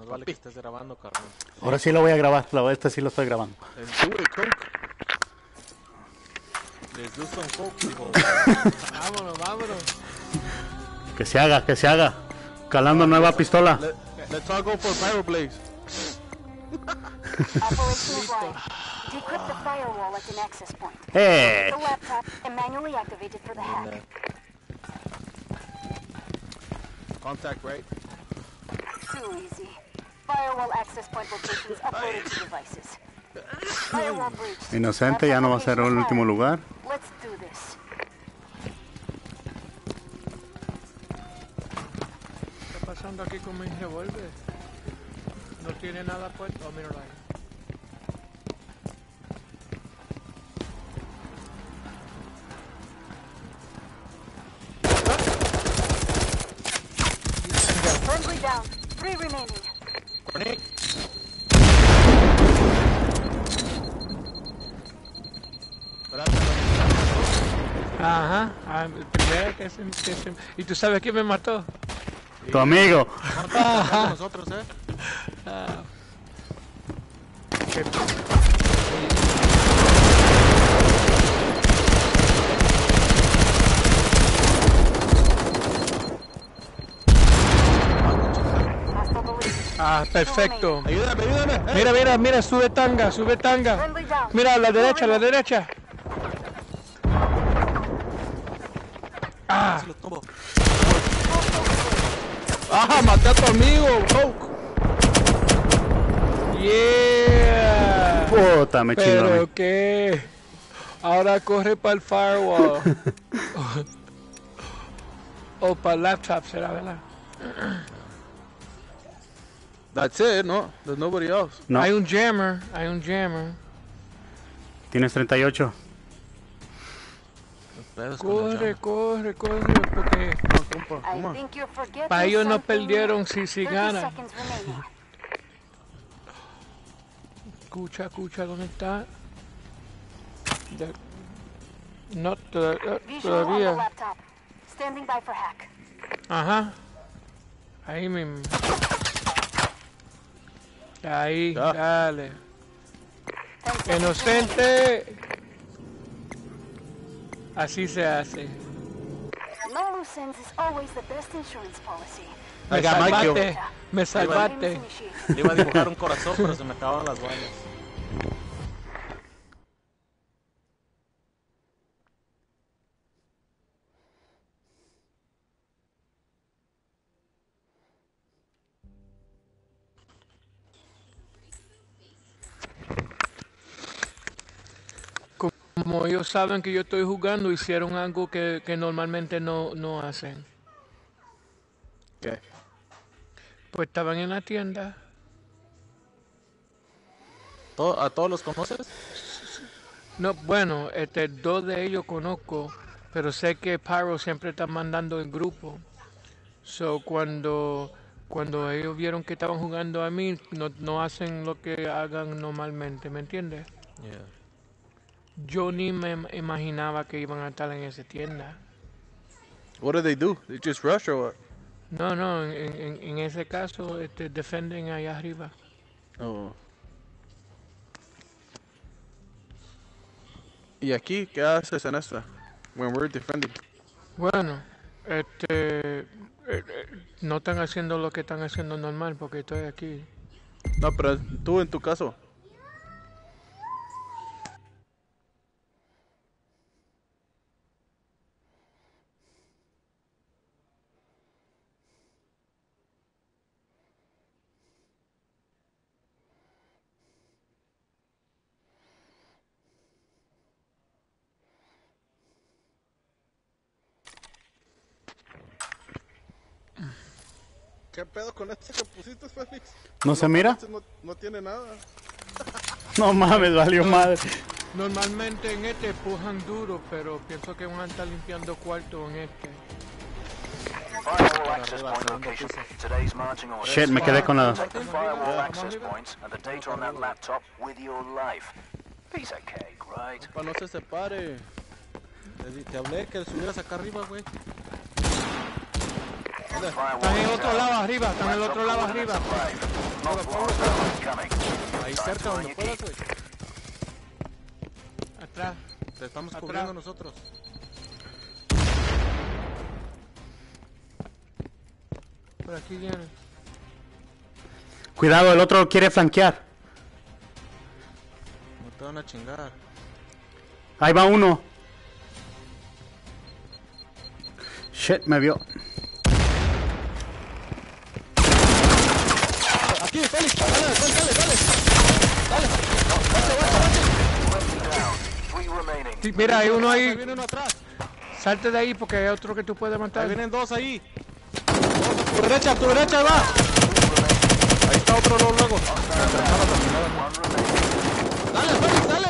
Más vale que estés grabando, carnal. Ahora sí lo voy a grabar, este sí lo estoy grabando. Les do some coke, dijo. Vámonos, vámonos. Que se haga. Calando nueva pistola. Let's all go for Pyroblaze. Decrypt the firewall at an access point. ¡Eh! The laptop and manually activate it for the hack. Contact, right? Too easy. Firewall access point locations uploaded to devices. Firewall breached. Inocente ya no va a ser el último lugar. Let's do this. ¿Qué está pasando aquí con mi revólver? No tiene nada puesto. Oh, míralo ahí. Friendly down. 3 remaining. Grenade. Ajá. El primero que se... ¿Y tú sabes quién me mató? Tu amigo. Ajá. Nosotros, Ah, perfecto. Ayúdame. Mira, sube tanga. Mira, a la derecha. Ah. ¡Ah! ¡Maté a tu amigo! Coke. Yeah. Puta, me chingó. Pero qué. Ahora corre para el firewall. O para el laptop será, ¿verdad? That's it, no? There's nobody else. No, Hay un jammer. tienes 38. Corre, porque I think you're forgetting para ellos no something. perdieron si 30 ganan. seconds remaining. Escucha, ¿dónde está? No, Visual on the todavía. laptop. Standing by for hack. Ajá. Ahí mismo. Ahí, Ya. dale. 10 seconds Inocente. Así se hace. remaining. No loose ends is always the best insurance policy. Me I got my kill. salvaste. Me salvaste. Initiate. Le iba a dibujar un corazón, pero se me acabaron las balas. Como ellos saben que yo estoy jugando, hicieron algo que normalmente no hacen. ¿Qué? Pues estaban en la tienda. ¿A todos los conoces? No, bueno, 2 de ellos conozco, pero sé que Pyro siempre está mandando el grupo. So, cuando ellos vieron que estaban jugando a mí, no hacen lo que hagan normalmente, ¿me entiendes? Yeah. Yo ni me imaginaba que iban a estar en esa tienda. What do? They just rush or what? No, en ese caso defienden allá arriba. Oh. ¿Y aquí qué haces en esta? When we're defending. Bueno, no están haciendo lo que están haciendo normal porque estoy aquí. No, pero tú en tu caso. ¿Qué pedo con este que pusiste, Félix? ¿No se mira? No tiene nada. No mames, valió madre. Normalmente en empujan duro, pero pienso que van a estar limpiando cuarto en Firewall access point location. Today's marching orders. Shit, me quedé con la... Take the firewall access points and the data on that laptop with your life. Piece of cake, right? Para no se separe. Te hablé que subieras acá arriba, güey. Están en el otro lado arriba, están en el otro lado arriba. Ahí cerca donde puedas, güey. Atrás. Te estamos Atrás. cubriendo nosotros. Por aquí viene. Cuidado, el otro quiere flanquear. No te van a chingar. Ahí va uno. Shit, me vio. Aquí, Félix, dale. Three remaining. Sí, mira, hay uno Ahí ahí. viene uno atrás. Salte de ahí porque hay otro que tú puedes Ahí matar. vienen dos ahí. Tu derecha, ahí va. Ahí está otro luego. Dale, Félix, dale.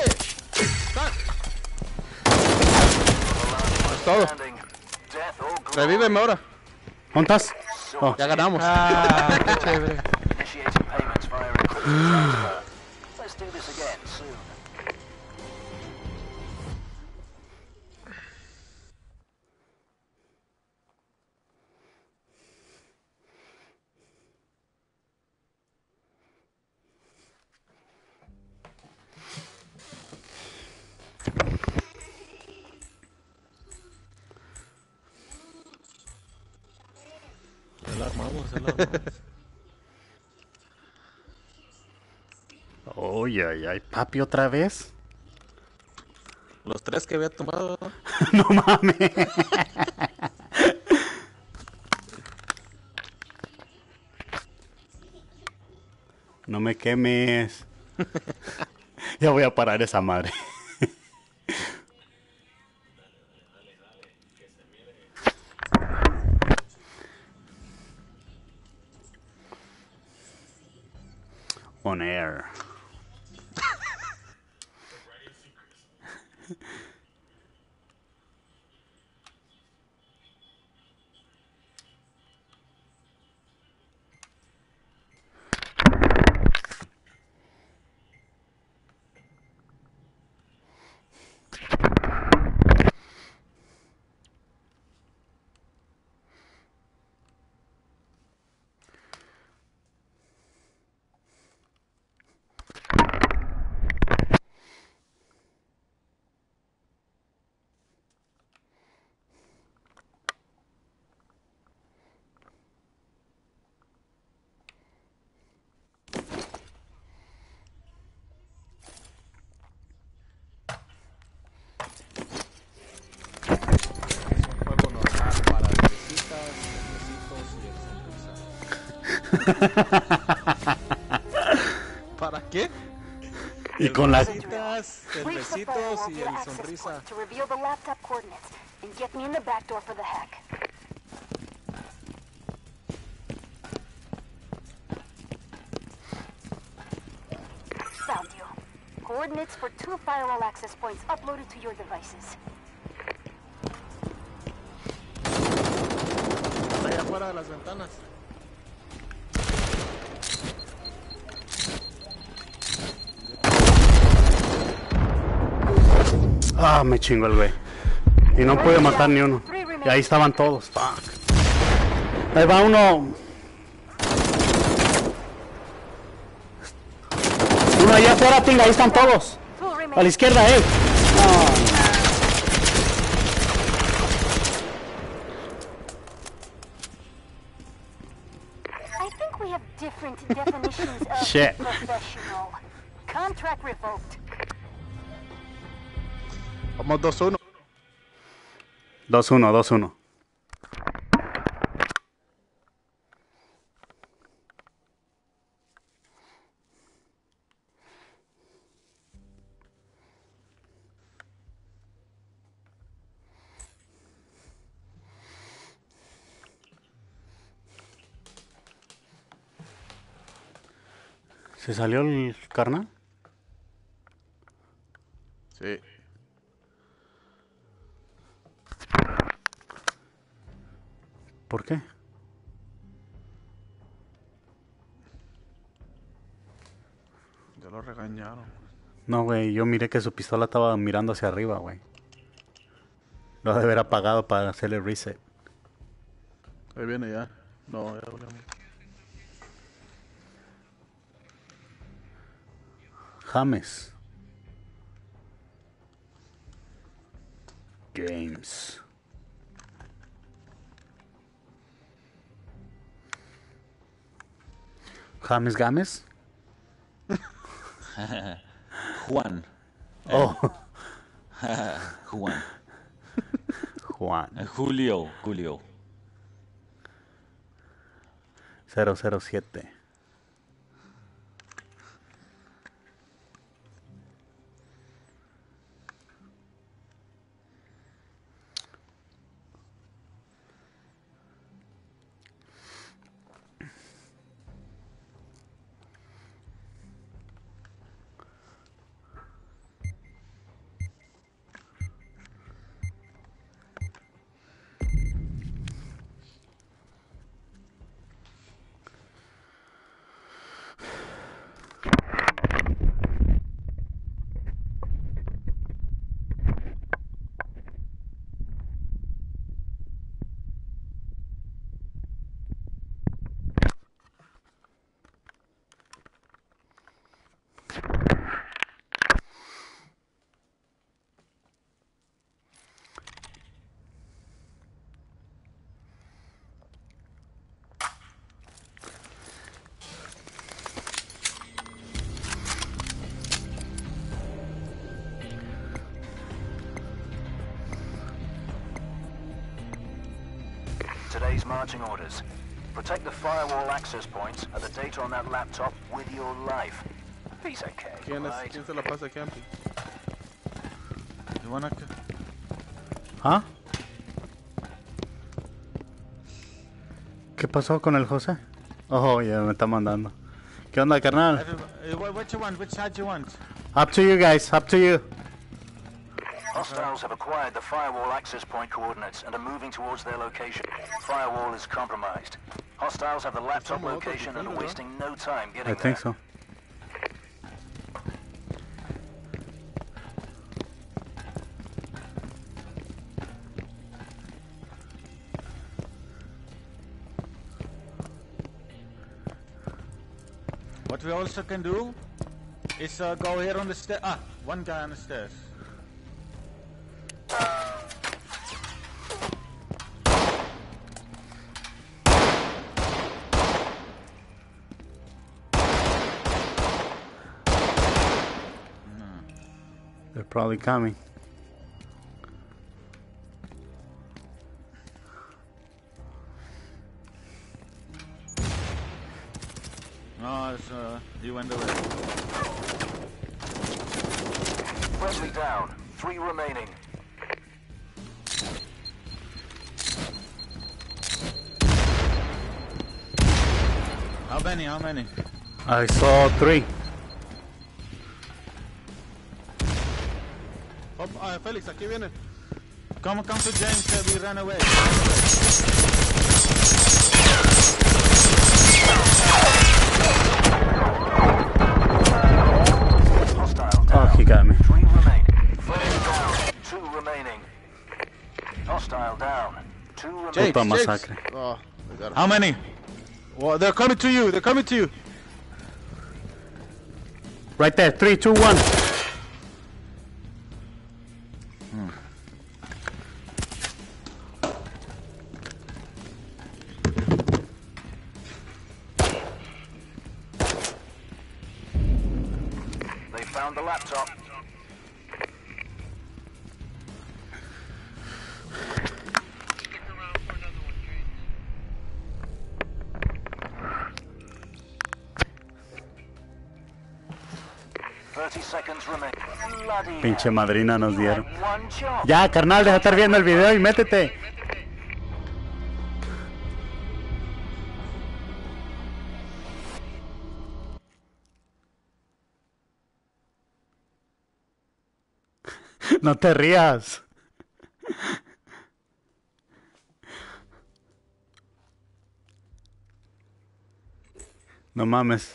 Es todo. Standing. Death or glory. Revíveme ahora. ¿Dónde estás? Oh, Ya ganamos. Ah, qué chévere. Initiating payments via encrypted transfer. Let's do this again soon. Se la armamos. Uy, ay, ay, papi, otra vez. Los tres que había tomado. No mames. No me quemes. Ya voy a parar esa madre. On air. Juego normal para bebecitas, bebecitos y el sonrisa. ¿Para qué? Y con la... Bebecitas, Breach the cervecitos firewall y to el the access sonrisa. point to reveal the laptop coordinates and get me in the back door for the hack. Found you. Coordinates for 2 firewall access points uploaded to your devices. Está allá afuera de las ventanas. Ah, me chingo el güey. Y no pude matar ni uno. Y ahí estaban todos. Fuck. Ahí va uno. Uno allá afuera, tinga. Ahí están todos. 2 A la remain. izquierda, él. I think we have different definitions of Shit. professional. Contract revoked. Vamos 2-1. 2-1, 2-1. ¿Se salió el carnal? Sí. ¿Por qué? Ya lo regañaron. No, güey, yo miré que su pistola estaba mirando hacia arriba, güey. Lo ha de haber apagado para hacerle reset. Ahí viene ya. No, ya volvemos. James. Games. James Games. Juan. Oh, Juan. Juan. Julio. 007. Today's marching orders. Protect the firewall access points and the data on that laptop with your life. Piece of cake, right? ¿Quién se la pasa camping? You wanna... ¿Ah? ¿Qué pasó con el José? Oh, ya me está mandando. ¿Qué onda, carnal? What you want? Which side you want? Up to you guys, up to you. Hostiles have acquired the firewall access point coordinates and are moving towards their location. Firewall is compromised. Hostiles have the laptop Somewhat location and are defended, wasting no time getting I there. think so. What we also can do is go here on the stairs. Ah, one guy on the stairs. They're probably coming. No, it's, he went away. Friendly down. 3 remaining. How many? I saw 3. Oh, Félix, aquí viene. Come to James, we ran away. Hostile down. Oh, he got me. 3 remaining. Friendly down. 2 remaining. Hostile down. 2 remaining. Puta masacre. Oh, I got him. How many? Well, they're coming to you. They're coming to you. Right there, 3, 2, 1. They found the laptop. Pinche madrina nos dieron. One job. Ya, carnal, deja de estar viendo el video y métete. No te rías. No mames.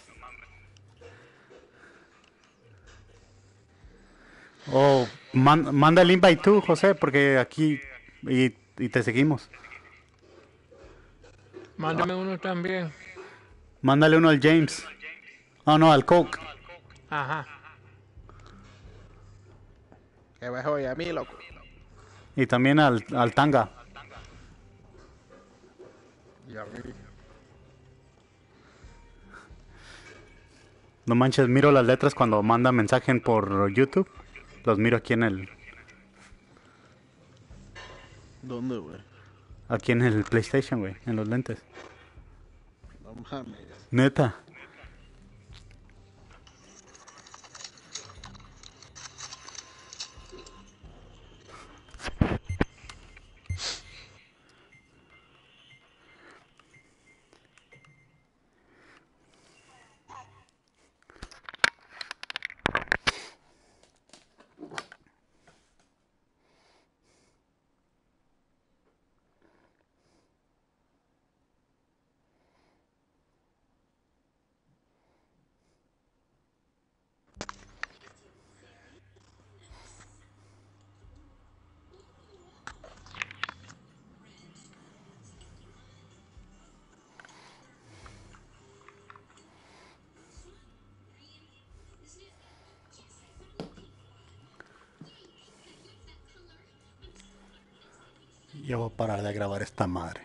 Oh, manda el invite tú, José, porque aquí y te seguimos. Mándame uno también. Mándale uno al James. Oh, no, al Coke. Ajá. Que me joya a mí, loco. Y también al Tanga. Y a mí. No manches, miro las letras cuando manda mensaje por YouTube. Los miro aquí en el... ¿Dónde, güey? Aquí en el PlayStation, güey. En los lentes. No mames. Neta. Ya voy a parar de grabar esta madre.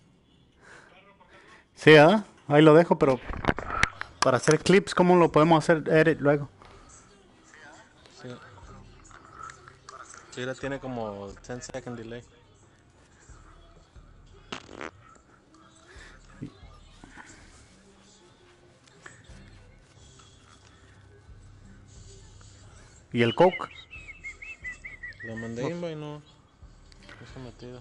Sí, ¿ah? Ahí lo dejo, pero... Para hacer clips, ¿cómo lo podemos hacer edit luego? Sí. Sí, tiene como 10 second delay. ¿Y el Coke? Le mandé invite y no se ha metido.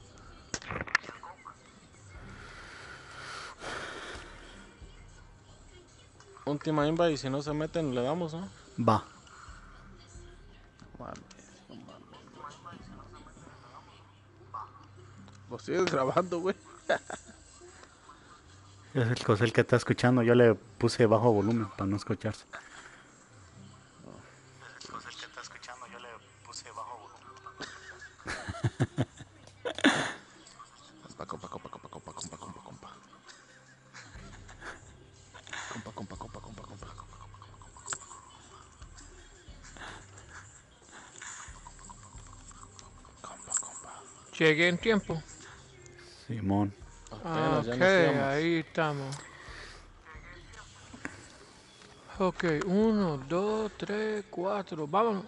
Última invite y si no se meten le damos, ¿no? Va. Mames, no mames. Lo sigues grabando, güey. Es el que está escuchando. Yo le puse bajo volumen para no escucharse. Es el que está escuchando. Yo le puse bajo volumen. Compa. Llegué en tiempo. Simón. Apenas, ya Ok, nos íbamos. ahí estamos. Ok, 1, 2, 3, 4. Vámonos.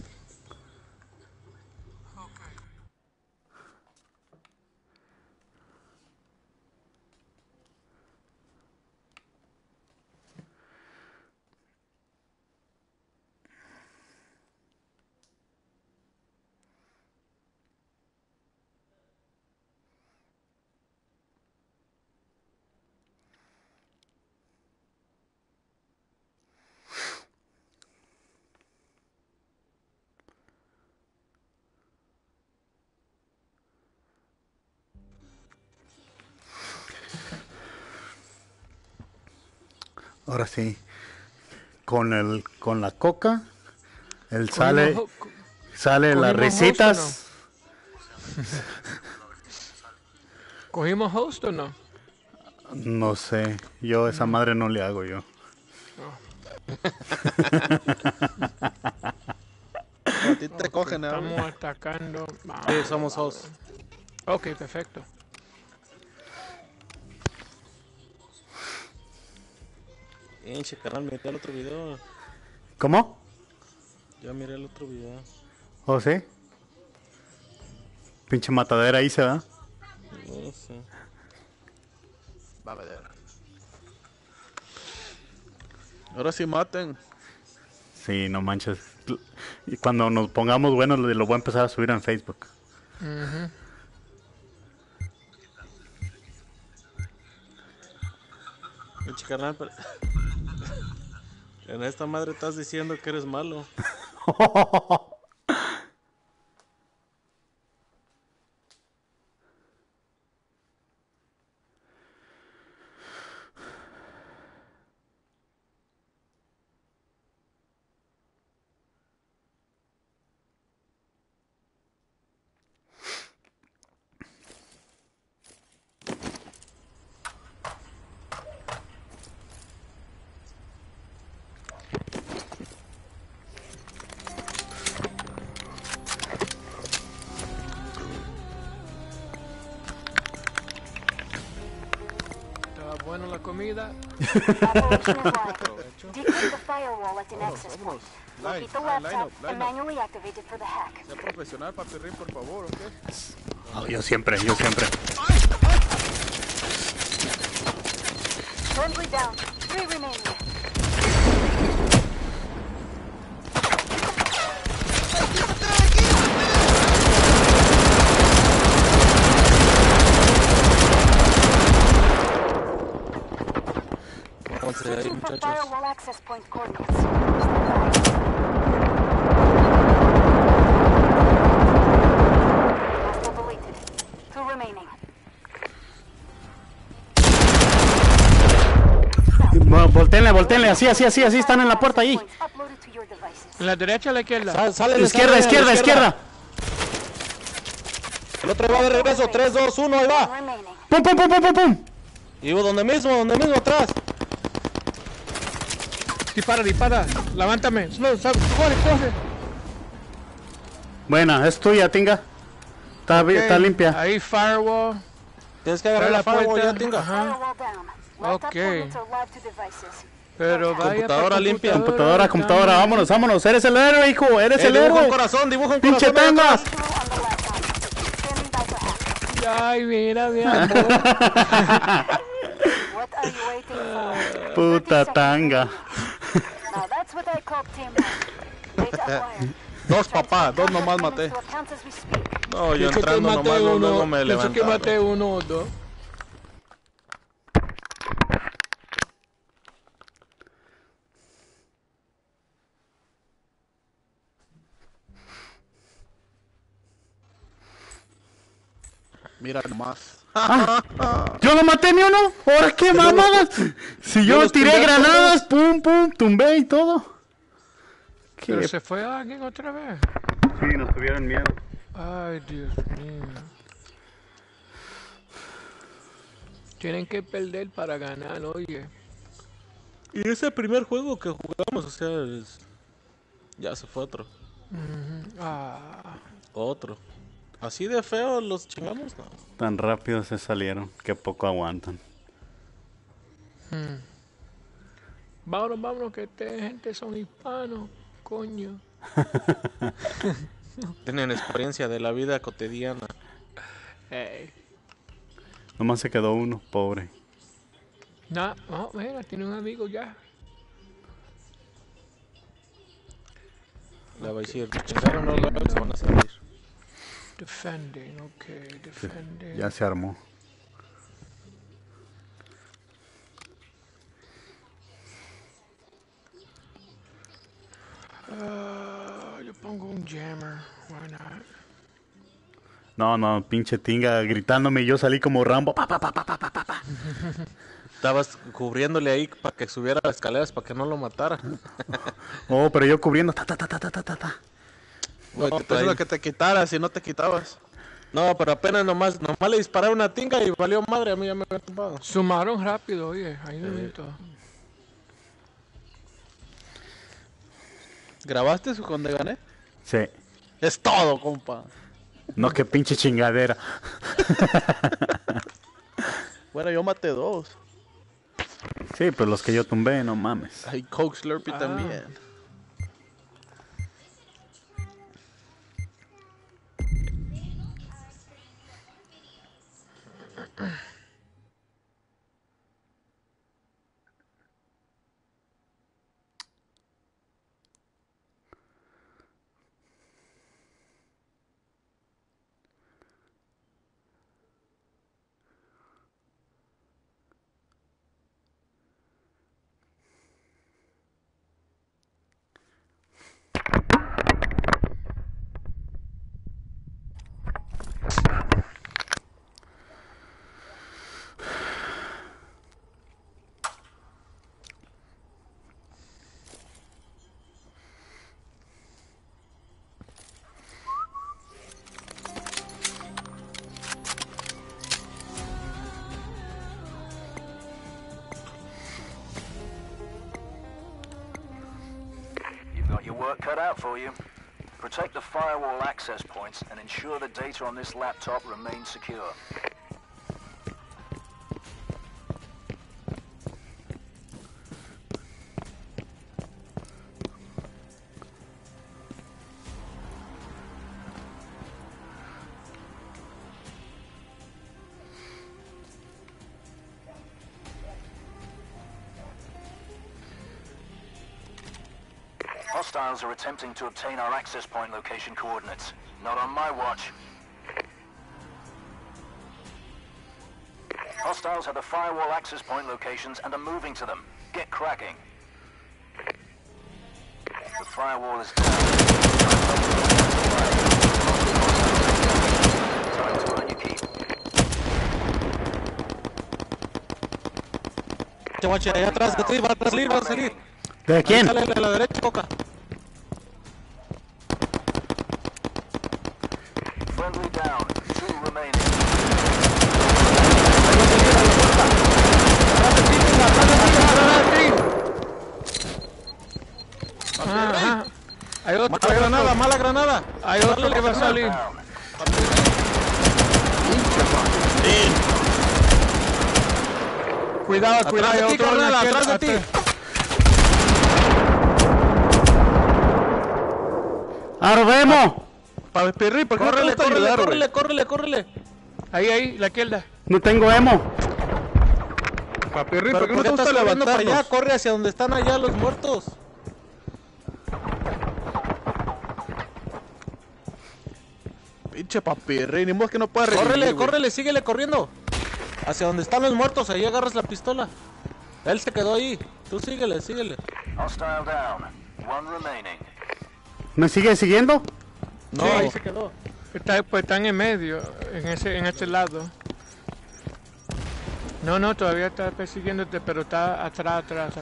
Ahora sí. Con la coca. Él sale las cogimos risitas. ¿Cogimos host o no? No sé. Yo esa madre no le hago yo. A ti te cogen, ¿eh? Estamos atacando. Sí, somos host. Ok, perfecto. Carnal, miré el otro video. ¿Cómo? Ya miré el otro video. ¿Oh, sí? Pinche matadera ahí se da. No sé. Va a ver. Ahora sí maten. Sí, no manches. Y cuando nos pongamos buenos lo voy a empezar a subir en Facebook. Carnal, pero... En esta madre estás diciendo que eres malo. comida. Operation is live. Decrypt the firewall at an access point. Locate the laptop and manually activate it for the hack. Sea profesional, papirrín, por favor, ¿ok? Oh, yo siempre. Friendly down. 3 remaining. Vamos ahí, Searching for muchachos. firewall access point coordinates. Hostile deleted. 2 remaining. Voltéenle, así, están en la puerta ahí. Points uploaded to your devices. ¿En la derecha o la izquierda? Sale, Izquierda. El otro va de regreso, 3, 2, 1, ahí va. Remaining. ¡Pum! Y donde mismo, atrás. Dispara. Levántame. Corre. Buena, es tuya, Tinga. Está limpia. Ahí firewall. Tienes que agarrar la firewall ya, Tinga. Ajá. Firewall down. Laptop Ok. coordinates are live to devices. Pero vaya Computadora pa' limpia. Computadora, vámonos. Eres el héroe, hijo, eres el Dibuja un héroe. corazón, Pinche ahí Tanga. atrás. Visual on the laptop. Standing by for hack. Ay, mira, mi amor. What are you waiting for? Puta 30 Tanga. seconds. Now that's what I call teamwork. Data acquired. Dos, papá, dos nomás maté. Into accounts as we speak. No, yo Pienso que entrando maté nomás, uno. luego me Pienso que levantaron. maté uno o dos. Mira nomás. Yo no maté ni uno. ¿Ahora qué mamadas? Si yo los tiré tumbé a granadas, pum, tumbé y todo. Pero ¿Qué? se fue alguien otra vez. Sí, nos tuvieron miedo. Ay, Dios mío. Tienen que perder para ganar, oye. Y ese primer juego que jugamos, o sea, ya se fue otro. Otro. Así de feo los chingamos, no. Tan rápido se salieron que poco aguantan. Vámonos, que esta gente son hispanos, coño. Tienen experiencia de la vida cotidiana. Ey. Nomás se quedó uno, pobre. No, mira, tiene un amigo ya. Le va a decir, chingaron los labios, se van a salir. Defending, ok, defending. Ya se armó. Yo pongo un jammer, why not? No, pinche Tinga gritándome y yo salí como Rambo. Pa. Estabas cubriéndole ahí para que subiera las escaleras para que no lo matara. Oh, pero yo cubriendo. No, pues es lo que te quitaras, si no te quitabas. No, pero apenas nomás le disparé una Tinga y valió madre, a mí ya me había tumbado. Sumaron rápido, oye, ahí no vi todo. ¿Grabaste eso cuando gané? Sí. Es todo, compa. No, qué pinche chingadera. Bueno, yo maté 2. Sí, pues los que yo tumbé, no mames. Ay, Coke Slurpee también. Got your work cut out for you. Protect the firewall access points and ensure the data on this laptop remains secure. Hostiles are attempting to obtain our access point location coordinates. Not on my watch. Hostiles have the firewall access point locations and are moving to them. Get cracking. The firewall is down. Time to earn your keep. Guache, allá atrás de ti, va a salir, va a salir. ¿De quién? Sale a la derecha, Coca. Friendly down. 2 remaining. Ajá. Hay otro, Mala granada, mala granada. hay otro que va a salir. Down. Cuidado, cuidado, hay Atrás de ti, otro en la carnal, izquierda, atrás de ti. ¡Arbemo! Pirri, ¿por qué no te gusta ayudar, güey? Córrele. Ahí, la izquierda. No tengo emo. Papirri, ¿por qué no te gusta levantarnos? Para allá, corre hacia donde están allá los muertos. Pinche Papirri, ni modo que no pueda revivir. Córrele, síguele corriendo. Hacia donde están los muertos, ahí agarras la pistola. Él se quedó ahí. Tú síguele. Hostile down. 1 remaining. ¿Me sigue siguiendo? No, Sí. ahí se quedó. Pues están en medio, en este lado. No, todavía está persiguiéndote, pero está atrás.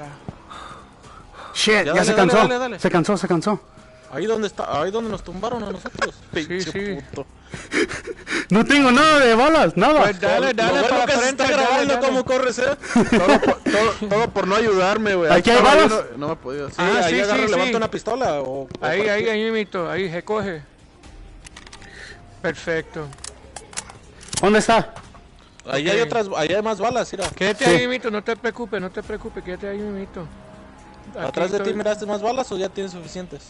Shit, ya dale, se cansó. dale. Se cansó. Ahí donde nos tumbaron a nosotros. Pinche sí. puto. No tengo nada de balas, nada. Pues dale Lo bueno para que se frente, está grabando dale. cómo corres, todo por no ayudarme, güey. ¿Aquí hay Estaba balas? yo, no me podía. Sí, Ah, ahí sí, agarro, sí, levanto sí. una pistola o Ahí mismito, ahí, recoge. Perfecto. ¿Dónde está? Ahí Ok. hay otras, ahí hay más balas, mira. Quédate Sí. ahí mismito, no te preocupes, quédate ahí mismito. Aquí ¿Atrás de ti estoy. miraste más balas o ya tienes suficientes?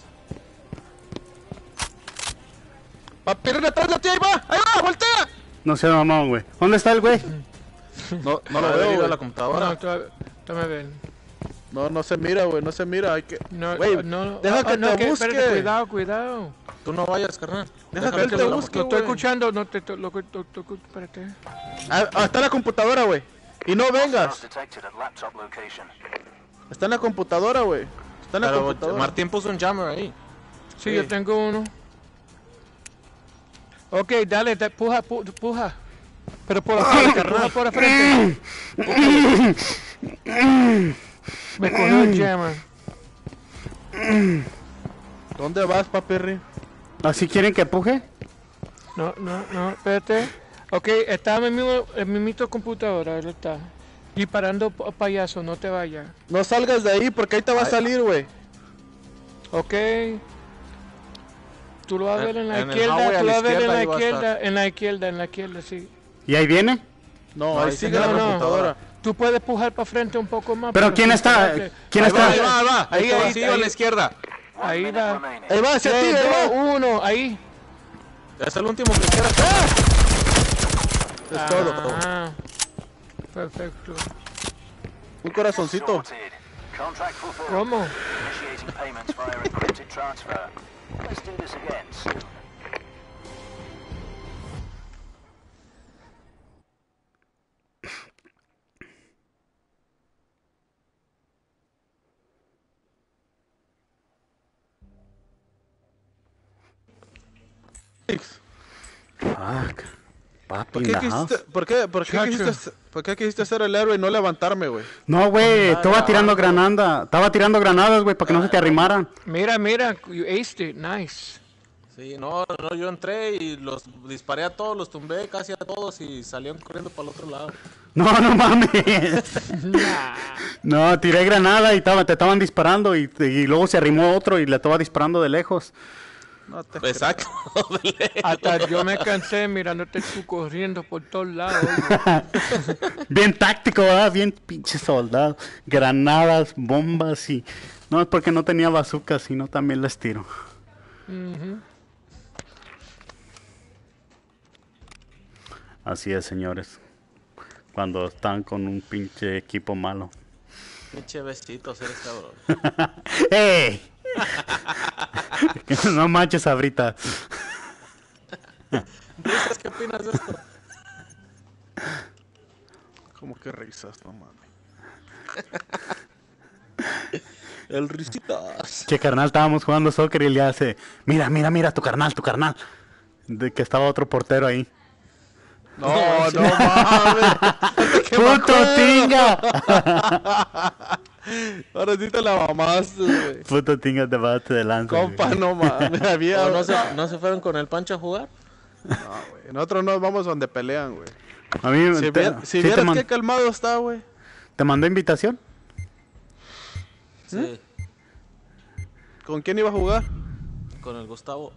Papirri, atrás de ti, ahí va, voltea. No sé, mamón, güey. ¿Dónde está el güey? No lo veo, güey. La computadora. No, toma ver. No se mira, güey, no se mira, hay que... No, Güey, no. deja que no, te busque. Espérate, cuidado. Tú no vayas, carnal. Deja que él Espérate, te lo busque, estoy güey. escuchando, espérate. Está en la computadora, güey. Y no Hostiles vengas. detected at laptop location. Está en la computadora, güey. Está en la computadora. Martín puso un jammer ahí. Sí, Sí. yo tengo uno. Ok, dale, puja. Pero por afuera, puja por la frente. Me cogió el jammer. ¿Dónde vas, Papirri? ¿Así quieren que puje? No, espérate. Ok, está en mi mismo computadora, él está. Disparando payaso, no te vayas. No salgas de ahí porque ahí te va a salir, güey. Ok. Tú lo vas a ver en la En el izquierda, highway a tú lo la vas a ver en izquierda, la ahí va a izquierda, en la izquierda, sí. ¿Y ahí viene? No, ahí sigue la No, computadora. Tú puedes pujar para frente un poco más. ¿Pero quién sin está? pararte. ¿Quién Ahí está? va. Ahí, Ahí a ahí. la izquierda. Ahí 1 minute va. remaining. Ahí va, hacia ti, 3, ahí 2, va. 1, ahí. Es el último que queda. Es todo. Ah, perfecto. Un corazoncito. Sorted. Contract fulfilled. ¿Cómo? Initiating payments via encrypted transfer. Let's do this again soon. Fuck. Papi, ¿Por qué in the house. quisiste, por qué quisiste ser el héroe y no levantarme, güey? No, güey, estaba tirando granada. Estaba tirando granadas, güey, para que no se te arrimaran. Mira, you aced it, nice. Sí, no, yo entré y los disparé a todos, los tumbé casi a todos y salieron corriendo para el otro lado. No mames. No, tiré granada y te estaban disparando y luego se arrimó otro y le estaba disparando de lejos. No te Exacto. Hasta yo me cansé mirándote tú corriendo por todos lados. Oye. Bien táctico, ¿verdad? Bien pinche soldado. Granadas, bombas y... No es porque no tenía bazooka, sino también les tiro. Así es, señores. Cuando están con un pinche equipo malo. Pinche besitos, eres cabrón. ¡Ey! No manches, Sabrita. ¿Risas? ¿Qué opinas de esto? ¿Cómo que risas? No mames. El risitas. Que carnal, estábamos jugando soccer y él le hace, mira, tu carnal. De que estaba otro portero ahí. No mames. ¡Puto tinga! Ahora sí te la mamaste, güey. Puto tinga te bate de lanza. Compa, no mames. Había... ¿No se fueron con el Pancho a jugar? No, güey. Nosotros nos vamos donde pelean, güey. A mí Si vieras qué calmado está, güey. ¿Te mandó invitación? Sí. ¿Con quién iba a jugar? Con el Gustavo.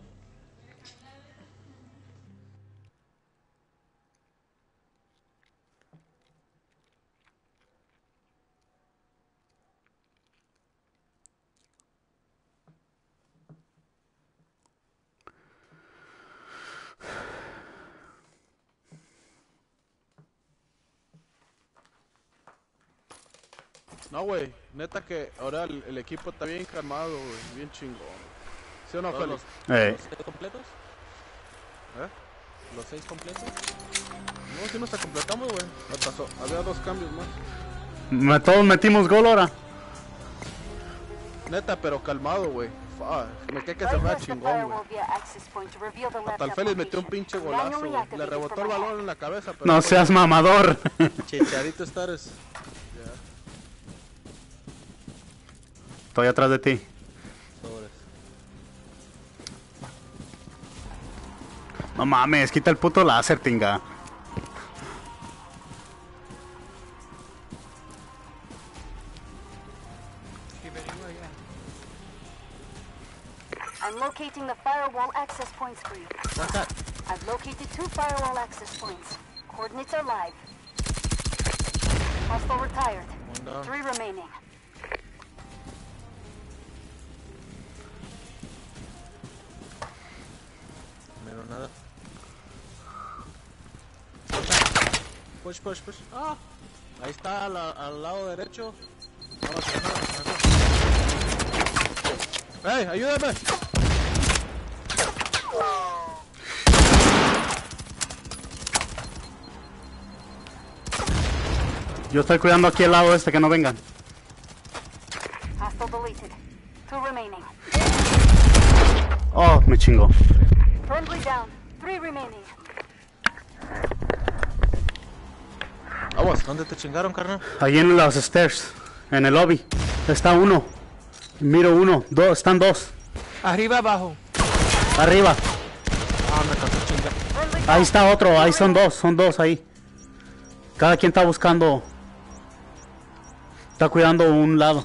No, güey. Neta que ahora el equipo está bien calmado, güey. Bien chingón. ¿Sí o no, ¿Todos Félix? ¿Los 6 completos? ¿Eh? ¿Los 6 completos? No, si nos completamos, güey. Había 2 cambios más. Todos metimos gol ahora. Neta, pero calmado, güey. Me quedé que se vea chingón, güey. Hasta el Félix metió un pinche golazo, güey. Le rebotó el balón en la cabeza, pero... No seas mamador. Chicharito Stars. Estoy atrás de ti. Sobres. No mames, quita el puto láser, tinga. I'm locating the firewall access points for you. What's that? I've located 2 firewall access points. Coordinates are live. Hostile retired. 3 remaining. No, nada. Push. Ah, ahí está al lado derecho. Vamos, ¡Ey, ayúdame! Yo estoy cuidando aquí al lado este, que no vengan. Hostile deleted. 2 remaining. Oh, me chingo. Friendly down. 3 remaining. Aguas, ¿dónde te chingaron, carnal? Ahí en los stairs, en el lobby. Está uno. Miro uno, están 2. Arriba, abajo. Arriba. Ah, me cansé chingar. Ahí está otro, ahí son 2 ahí. Cada quien está buscando. Está cuidando un lado.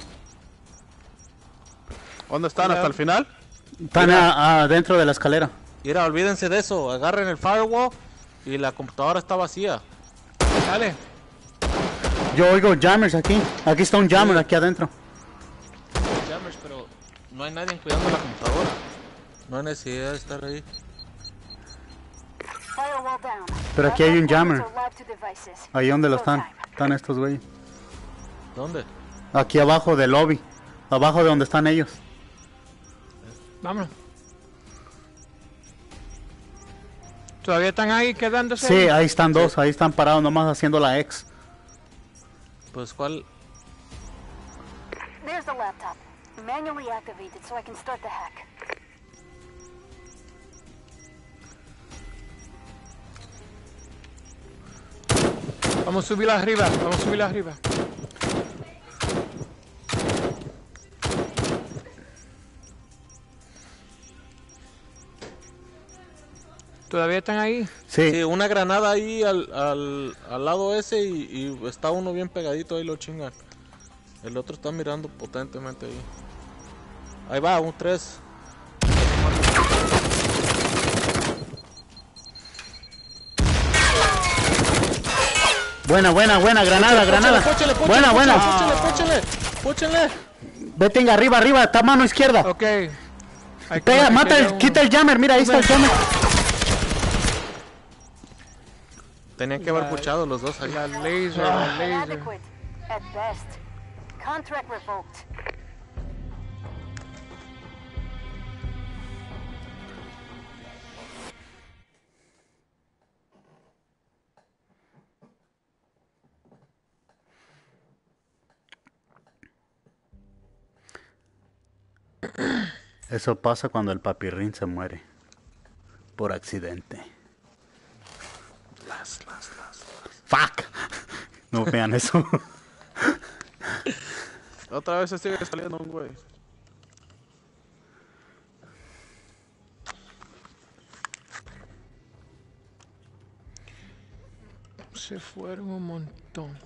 ¿Dónde están? ¿Hasta el final? Están adentro de la escalera. Mira, olvídense de eso. Agarren el firewall y la computadora está vacía. Dale. Yo oigo jammers aquí. Aquí está un jammer aquí adentro. Jammers, pero no hay nadie cuidando la computadora. No hay necesidad de estar ahí. Firewall down. Pero aquí hay un jammer. Are live to devices. Ahí donde lo Go están. time. Están estos güeyes. ¿Dónde? Aquí abajo del lobby. Abajo de donde están ellos. Vámonos. ¿Todavía están ahí quedándose? Sí, ahí están 2. Ahí están parados nomás haciendo la X. Pues, ¿cuál? There's the laptop. Manually activated so I can start the hack. Vamos a subirla arriba. ¿Todavía están ahí? Sí. Sí, una granada ahí al lado ese y está uno bien pegadito, ahí lo chingan. El otro está mirando potentemente ahí. Ahí va, un 3. Buena, granada. Póchenle. Vete arriba, está mano izquierda. Ok. Pega, quita el jammer, mira, ahí está el jammer. Tenían que haber puchado los dos ahí. La laser. Inadequate. At best. Contract revoked. Eso pasa cuando el papirrín se muere. Por accidente. Fuck. No vean eso. Otra vez se sigue saliendo un güey. Se fueron un montón.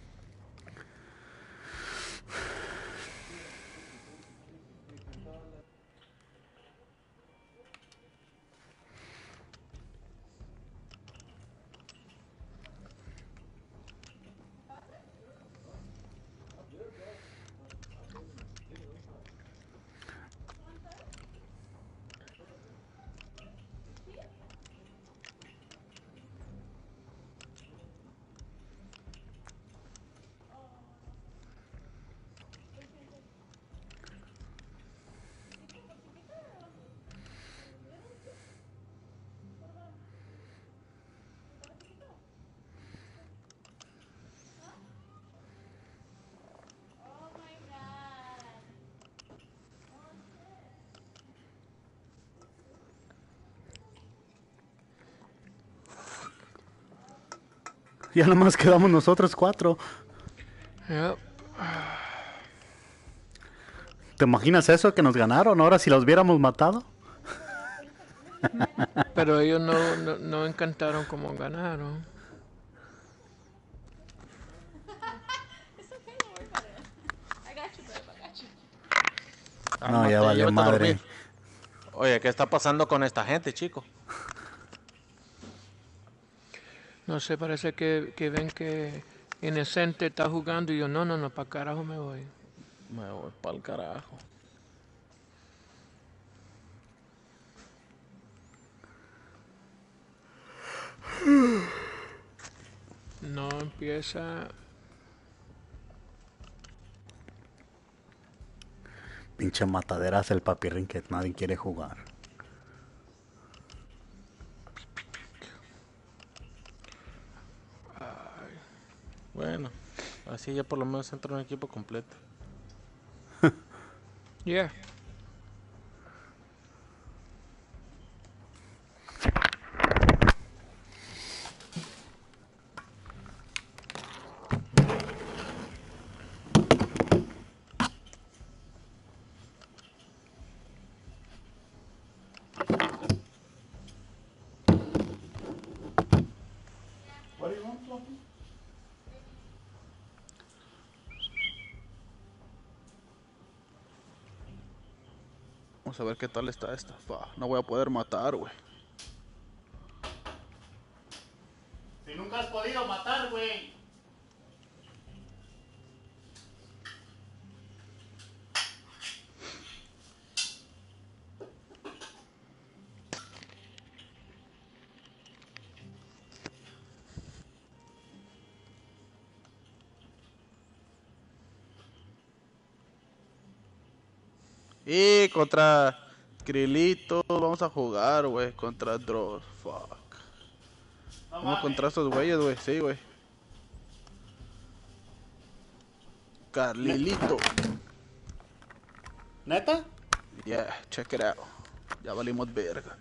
Ya nomás quedamos nosotros 4. Yep. ¿Te imaginas eso? Que nos ganaron. Ahora si los hubiéramos matado. Pero ellos no encantaron como ganaron. No, ya valió llévate a madre. dormir. Oye, ¿qué está pasando con esta gente, chico? No sé, parece que ven que Inocente está jugando y yo, no, para carajo me voy. Me voy pa'l carajo. No empieza. Pinche mataderas el papirrín que nadie quiere jugar. Bueno, así ya por lo menos entra un equipo completo. Yeah. Vamos a ver qué tal está esta. No voy a poder matar, güey. Si nunca has podido matar, güey. Y contra Krilito vamos a jugar, güey. Contra Dross. Fuck. Vamos contra estos güeyes, güey. Sí, güey. Carlilito. ¿Neta? Yeah, check it out. Ya valimos verga.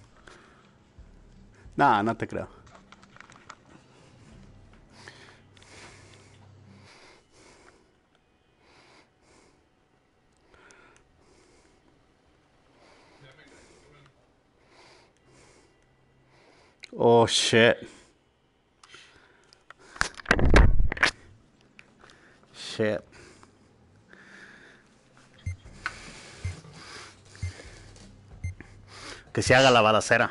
Nah, no te creo. Oh shit. Shit. Que se haga la balacera.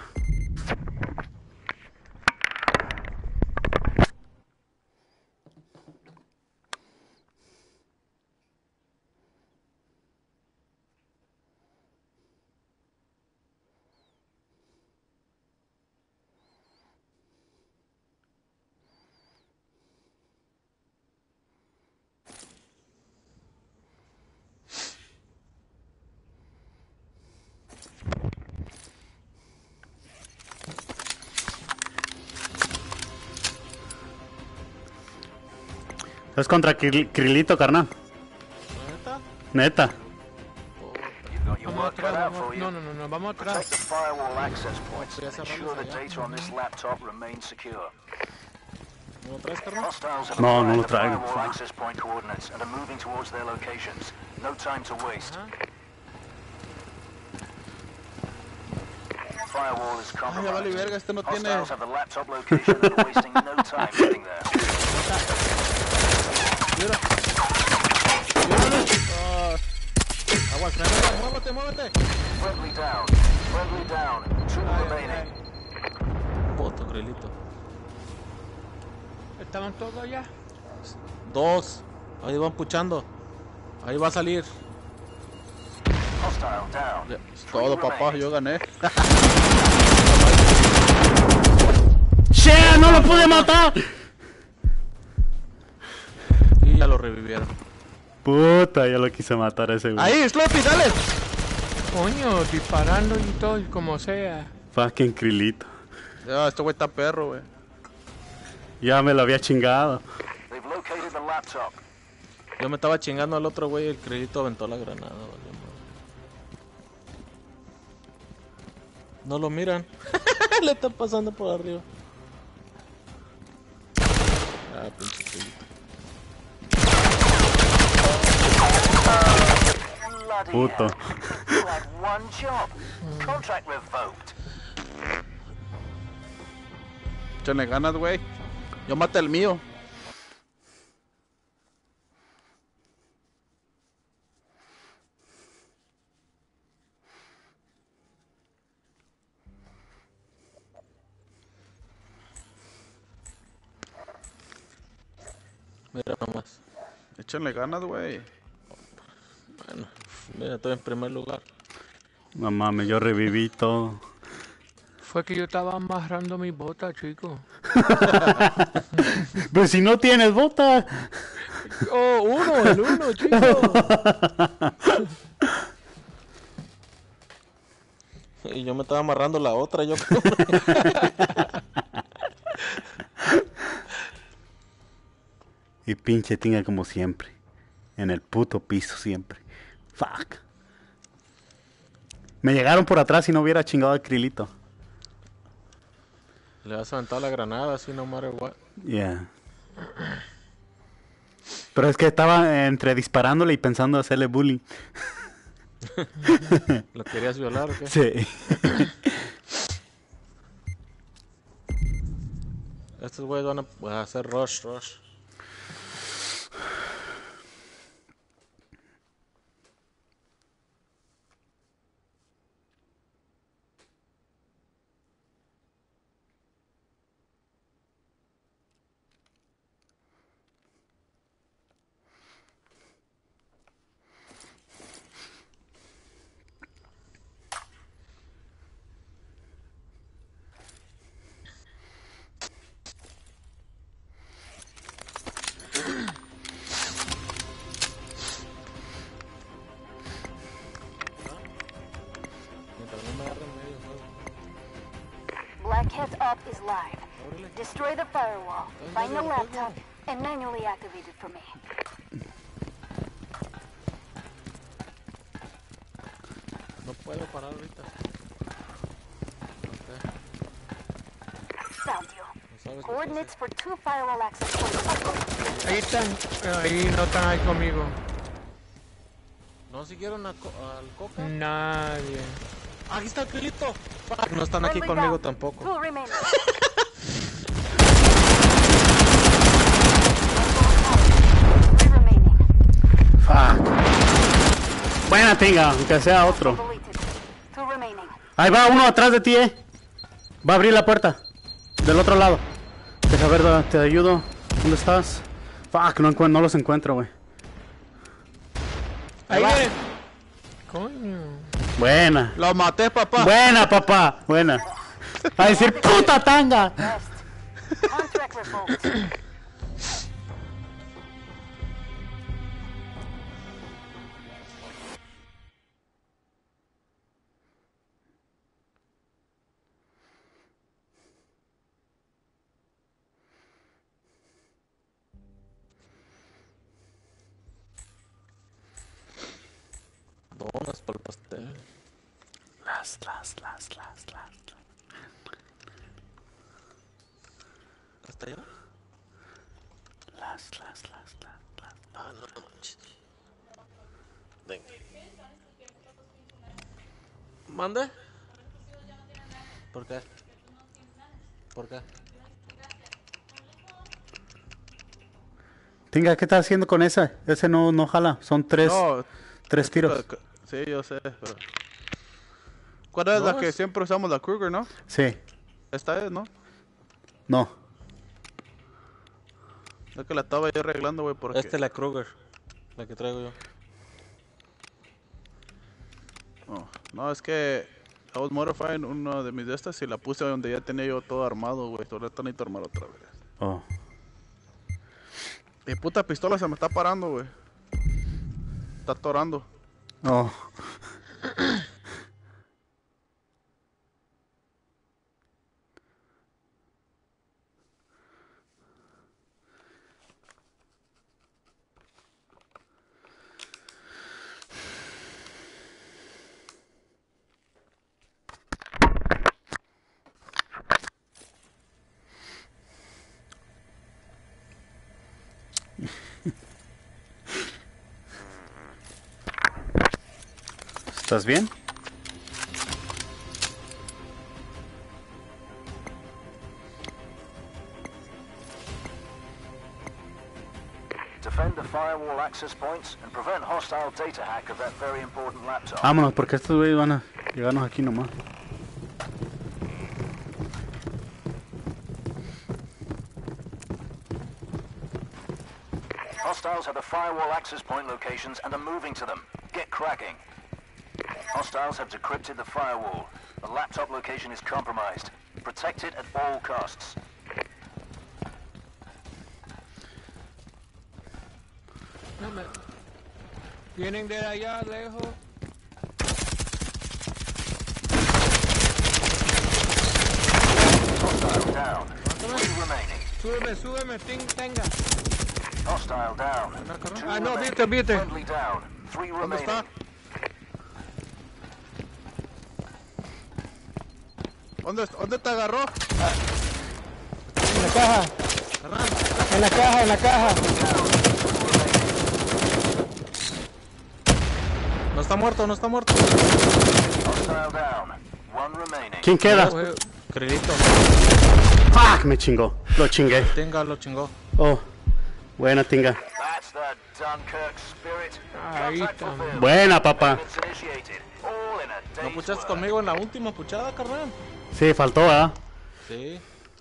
Es contra Krilito, carnal. ¿Neta? Neta. You've got your Vamos work cut atrás, out vamos. for you. No, vamos Protect atrás. the firewall access points Ya and cerramos ensure the allá. data on this laptop remains secure. ¿No lo traes, carnal? Hostiles have No, no acquired lo the traigo. firewall access point coordinates and are moving towards their locations. No time to waste. Firewall is Ay, ya vale compromised. verga, este no tiene... Hostiles have the laptop location and are wasting no time getting there. Aguas, frenada, muévete, muévete. Friendly down. Friendly down. Two remaining. Puto grilito. ¿Estaban todos allá? 2. Ahí van puchando. Ahí va a salir. Hostile down. Ya, Es todo, papá, yo gané. ¡Che! ¡No lo pude matar! Y ya lo revivieron. Puta, yo lo quise matar a ese güey. Ahí, Sloppy, dale. Coño, disparando y todo, y como sea. Fucking Krilito. Ya, este güey está perro, güey. Ya me lo había chingado. They've located the laptop. Yo me estaba chingando al otro güey y el crédito aventó la granada. Vale, no lo miran. Le está pasando por arriba. Ah, pinche crédito. Bloody Puto. hell. You had one job. Contract revoked. Échenle ganas, güey. Yo maté el mío. Mira nomás. Échenle ganas, güey. Bueno, mira, estoy en primer lugar. No mames, yo reviví todo. Fue que yo estaba amarrando mi bota, chico. Pero si no tienes bota. Oh, el uno, chico. Y yo me estaba amarrando la otra, yo creo. Y pinche tinga como siempre. En el puto piso siempre. Fuck. Me llegaron por atrás y no hubiera chingado al Krilito. Le vas a aventar la granada así, no matter what. Yeah. Pero es que estaba entre disparándole y pensando hacerle bullying. ¿Lo querías violar o qué? Sí. Estos güeyes van a hacer rush. Mientras no me agarren medio, ¿sabes? Blackhead Up is live. Destroy the firewall, find the laptop, and manually activate it for me. No puedo parar ahorita. Ok, Found you. no sabes qué Coordinates for 2 firewall access points. Ahí están. Ahí no están ahí conmigo. ¿No siguieron al Coca? Nadie. Aquí está el Krilito. Fuck, no están aquí Friendly conmigo down. tampoco. 2 remaining. Three remaining. Fuck. Buena tinga, aunque sea otro. Deleted. 2 remaining. Ahí va uno atrás de ti, Va a abrir la puerta. Del otro lado. Deja ver, te ayudo. ¿Dónde estás? Fuck, no los encuentro, güey. Ahí viene. Coño. Buena. Lo maté, papá. Buena, papá. Buena. A decir puta tanga. Rest. Contract revoked. Donas. para el pastel. ¿Hasta allá? Ah, no manches. Venga. ¿Mande? ¿Por qué? ¿Por qué? Tinga, ¿qué estás haciendo con esa? Ese no jala. Son tres tiros. Sí, yo sé, pero... ¿Cuál es la que siempre usamos? La Kruger, ¿no? Sí. Esta es, ¿no? No. Es que la estaba yo arreglando, güey, porque... Esta es la Kruger. La que traigo yo. Oh, no, es que... I was modifying uno de mis de estas y la puse donde ya tenía yo todo armado, güey. Ahorita necesito armar otra vez. Oh. Mi puta pistola se me está parando, güey. Está atorando. Oh. ¿Estás bien? Defend the firewall access points and prevent hostile data hack of that very important laptop. Vámonos, porque estos güeyes van a llegarnos aquí nomás. Hostiles have the firewall access point locations and are moving to them. Get cracking. Hostiles have decrypted the firewall. The laptop location is compromised. Protect it at all costs. Vienen de allá lejos. Hostile down. 3 remaining. Súbeme, tenga. Hostile down. Ah, no, viste. Friendly down. 3 ¿Dónde está? remaining. ¿Dónde te agarró? En la caja. En la caja. No está muerto. Hostile down. 1 remaining. ¿Quién queda? Crédito. ¡Fuck! Me chingó. Lo chingué. Tenga, lo chingó. Oh. Buena, Tinga. That's the Dunkirk spirit. Ahí Contact está. fulfilled. Buena, papá. It's initiated. All in a ¿No day's puchaste work. conmigo en la última puchada, carnal? Sí, faltó, ¿verdad? Sí.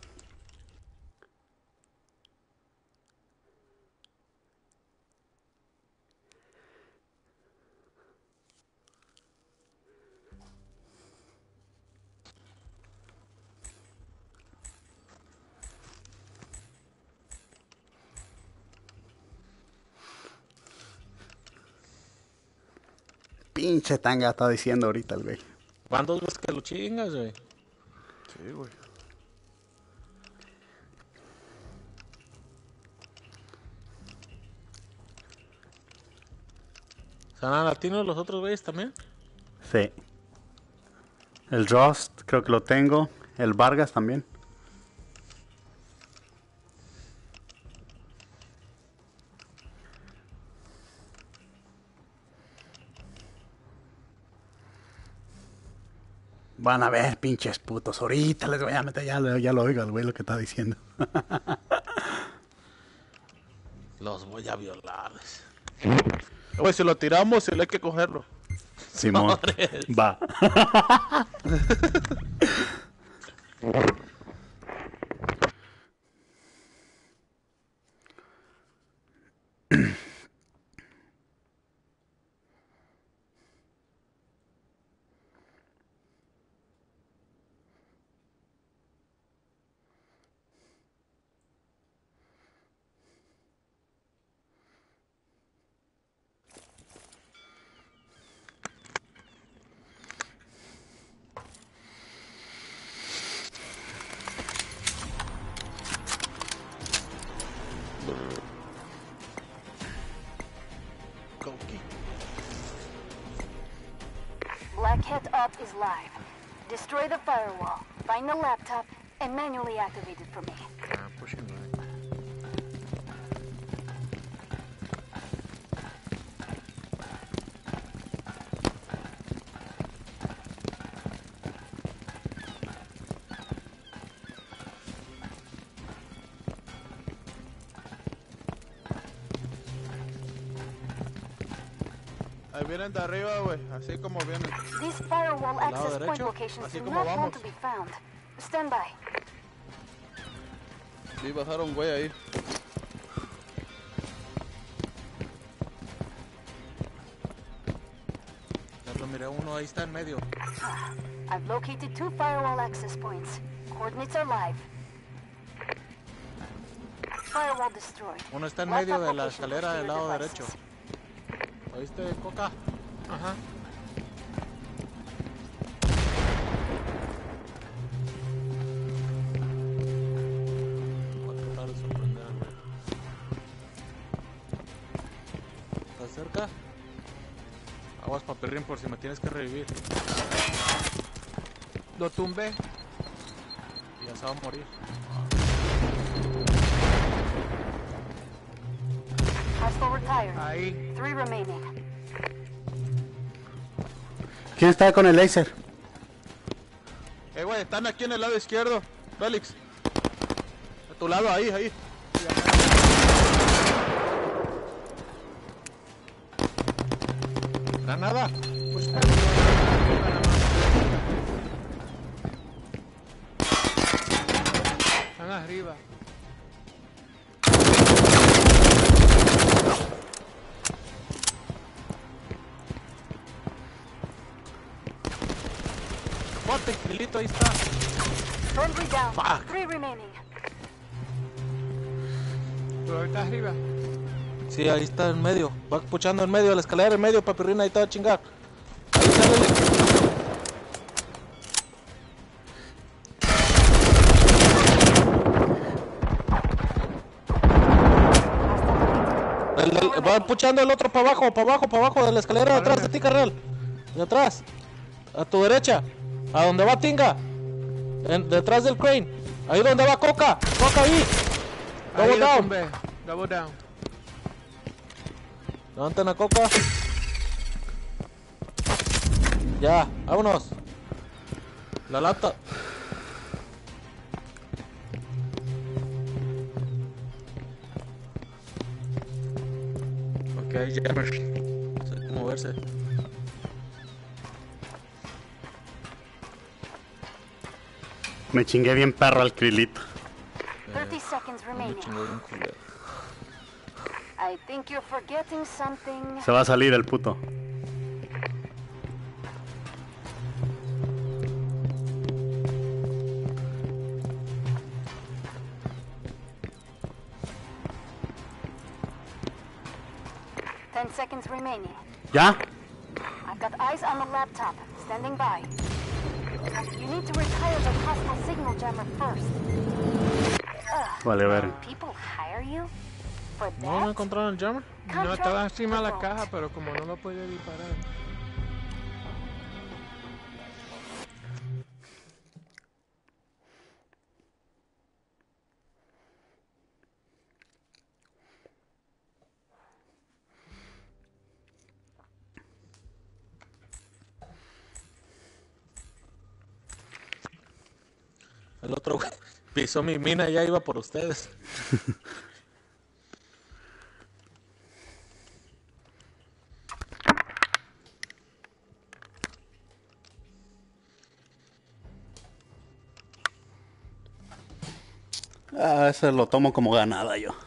Pinche Tanga está diciendo ahorita el güey. Van 2 veces que lo chingas, güey. Sí, güey. ¿Serán latinos los otros güeyes también? Sí. El Rust, creo que lo tengo. El Vargas también. Van a ver, pinches putos. Ahorita les voy a meter, ya lo oigo el güey lo que está diciendo. Los voy a violar. Güey, si lo tiramos, sí hay que cogerlo. Simón. Va. Racket Up is live. Destroy the firewall, find the laptop, and manually activate it for me. Pushing right. Ahí vienen de arriba, güey. Así como vienen. These firewall access point derecho, locations así do como not want vamos. to be found. Stand by. Sí, bajaron, güey, ahí. Ya lo miré uno, ahí está en medio. I've located 2 firewall access points. Coordinates are live. Firewall destroyed. Uno está en medio de la Laptop location escalera for del your lado devices. derecho. ¿Oíste, Coca? Ajá. Voy a tratar de sorprender al güey. ¿Estás cerca? Aguas, papirrín, por si me tienes que revivir. Lo tumbé. Y ya se va a morir. Hostile retired. Ahí. 3 remaining. ¿Quién está con el laser? Güey, están aquí en el lado izquierdo. Félix. A tu lado, ahí, ahí. Granada. Pues, están arriba. Bote, Milito, ahí está. Friendly down. Fuck. 3 remaining. Pero ahorita arriba. Sí, ahí está en medio. Va puchando en medio de la escalera, en medio, papirrín, ahí te va a chingar. Ahí sale. Va puchando el otro para abajo de la escalera, de atrás de ti, carnal. De atrás. A tu derecha. A donde va Tinga. Detrás del crane. Ahí donde va Coca. Coca ahí. Ahí Double lo down. tumbé. Double down. Levanten a Coca. Ya, vámonos. La lata. Ok, jammers. Sé cómo moverse. Me chingué bien perro al Krilito. 30 seconds Me remaining. chingó bien culero. I think you're forgetting something. Se va a salir el puto. Ten seconds remaining. ¿Ya? I've got eyes on the laptop. Standing by. You need to retire the hostile signal jammer first. Vale, ver. People hire you for ¿No that? encontraron el jammer? No, estaba encima de la caja, pero como no lo podía disparar. El otro güey pisó mi mina y ya iba por ustedes. Ah, ese lo tomo como ganada yo.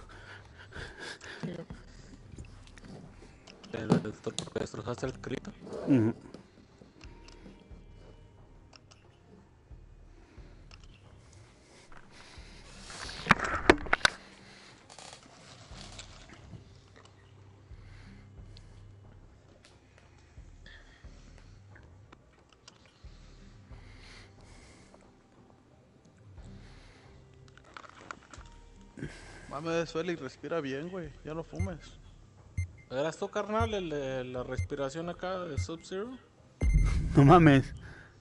Destrozaste el crito. Ujú. Mames, Félix, respira bien, güey. Ya no fumes. ¿Eras tú, carnal, el de la respiración acá de Sub-Zero? No mames.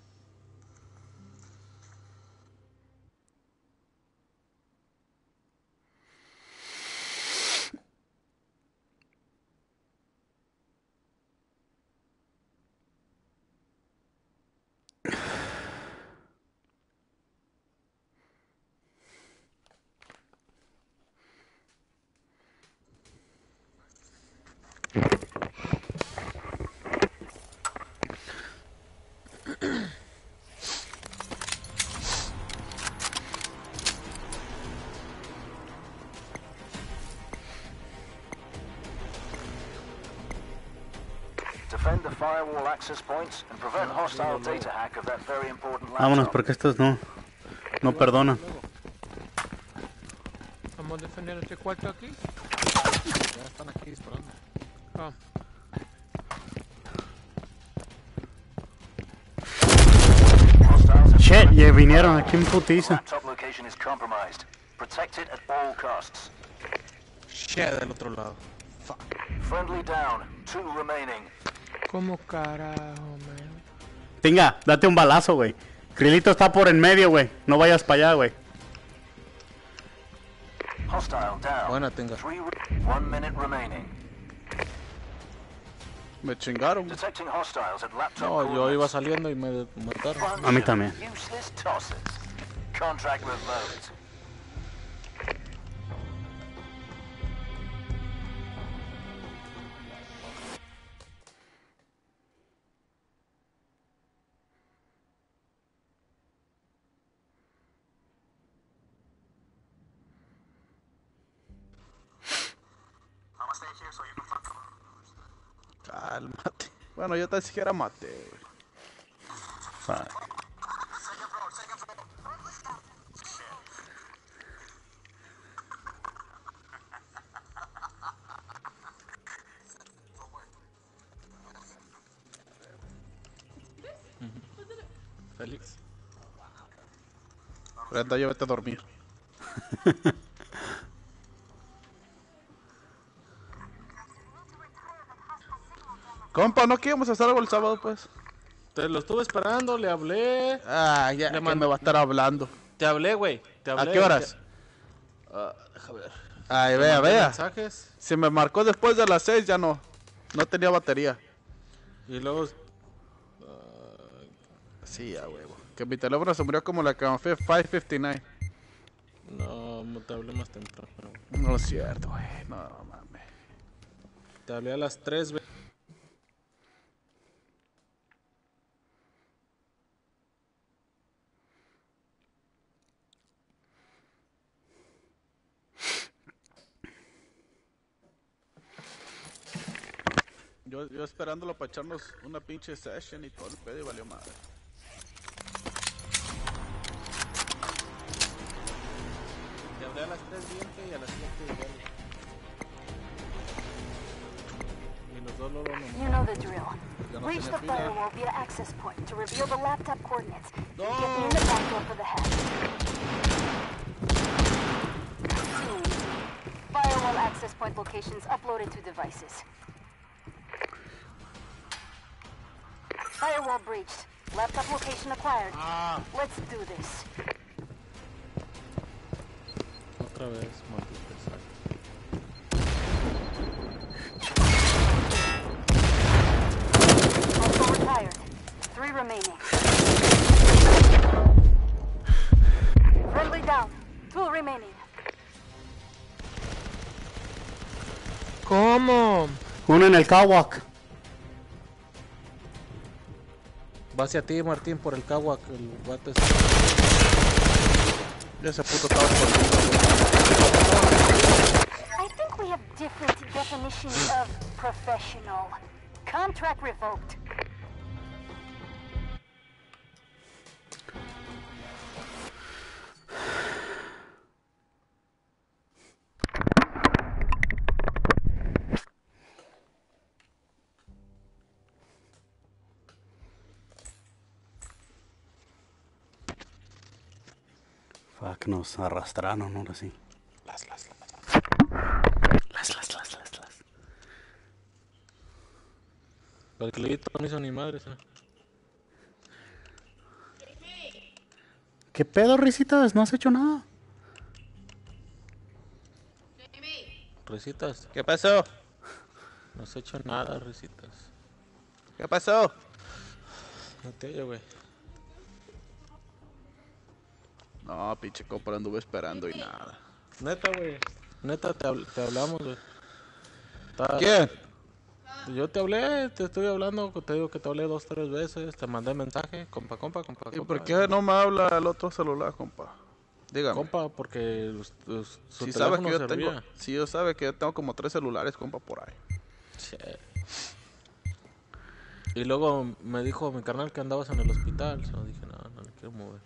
Defend the firewall access points and prevent hostile data hack of that very important Vámonos, laptop. porque estos no perdonan. Vamos a defender este cuarto aquí. Ya están aquí disparando. Ah. Hostiles have Shit, ya vinieron aquí en putiza. laptop location is compromised. Protect it at all costs. Shit, del otro lado. Friendly down. 2 remaining. ¿Cómo carajo, man? Tinga, date un balazo, güey. Krilito está por en medio, güey. No vayas para allá, güey. Hostile down. Buena, tenga. 1 minute remaining. Me chingaron. Detecting hostiles at laptop No, yo coordinates. iba saliendo y me mataron. A mí también. Useless tosses. Contract revoked. Cálmate. Bueno, yo te siquiera maté, güey. Fuck. Félix. Brenda, llévate a dormir. Compa, ¿no queríamos hacer algo el sábado, pues? Te lo estuve esperando, le hablé. Ah, ya, Le que mando- me va a estar hablando. Te hablé, güey. Te hablé. ¿A qué horas? Deja ver. Ay, Te vea, mandé vea. mensajes Si me marcó después de las 6, ya no. No tenía batería. y luego Sí, a huevo. Que mi teléfono se murió como la Café 559. no te hablé más temprano. No es cierto, güey. No, mames. Te hablé a las 3. Yo esperándolo para echarnos una pinche session y todo el pedo y valió madre. Te hablé a las 3 bien y a las 7 igual. Y los dos luego nomás. You know the drill. Breach the firewall via access point to reveal the laptop coordinates. Get near the back door for the hack. Firewall access point locations uploaded to devices. Firewall breached. Laptop location acquired. Let's do this. Otra vez, maldito sea. Also retired. 3 remaining. Friendly down. 2 remaining. ¿Cómo? Uno en el Kawak. Va hacia ti, Martín, por el Kawak, el guate. Ya ese puto estaba por I think we have different definitions of professional. Contract revoked. Fuck, nos arrastraron ahora sí. las. El clito no hizo ni madre, ¿sí? ¿Qué pedo, risitas? No has hecho nada. Risitas, ¿Qué pasó? no has hecho nada, risitas. ¿Qué pasó? No te oye, güey. No, pinche compa, anduve esperando y nada. Neta, güey. Neta, te hablamos, güey. ¿Quién? Yo te hablé, te estoy hablando, te digo que te hablé 2, 3 veces, te mandé mensaje, compa. ¿Y por qué no me habla el otro celular, compa? Dígame. Compa, porque su Si sabe teléfono que yo servía. tengo, si yo sabe que yo tengo como 3 celulares, compa, por ahí. Che. Y luego me dijo mi carnal que andabas en el hospital. So dije, no le quiero mover.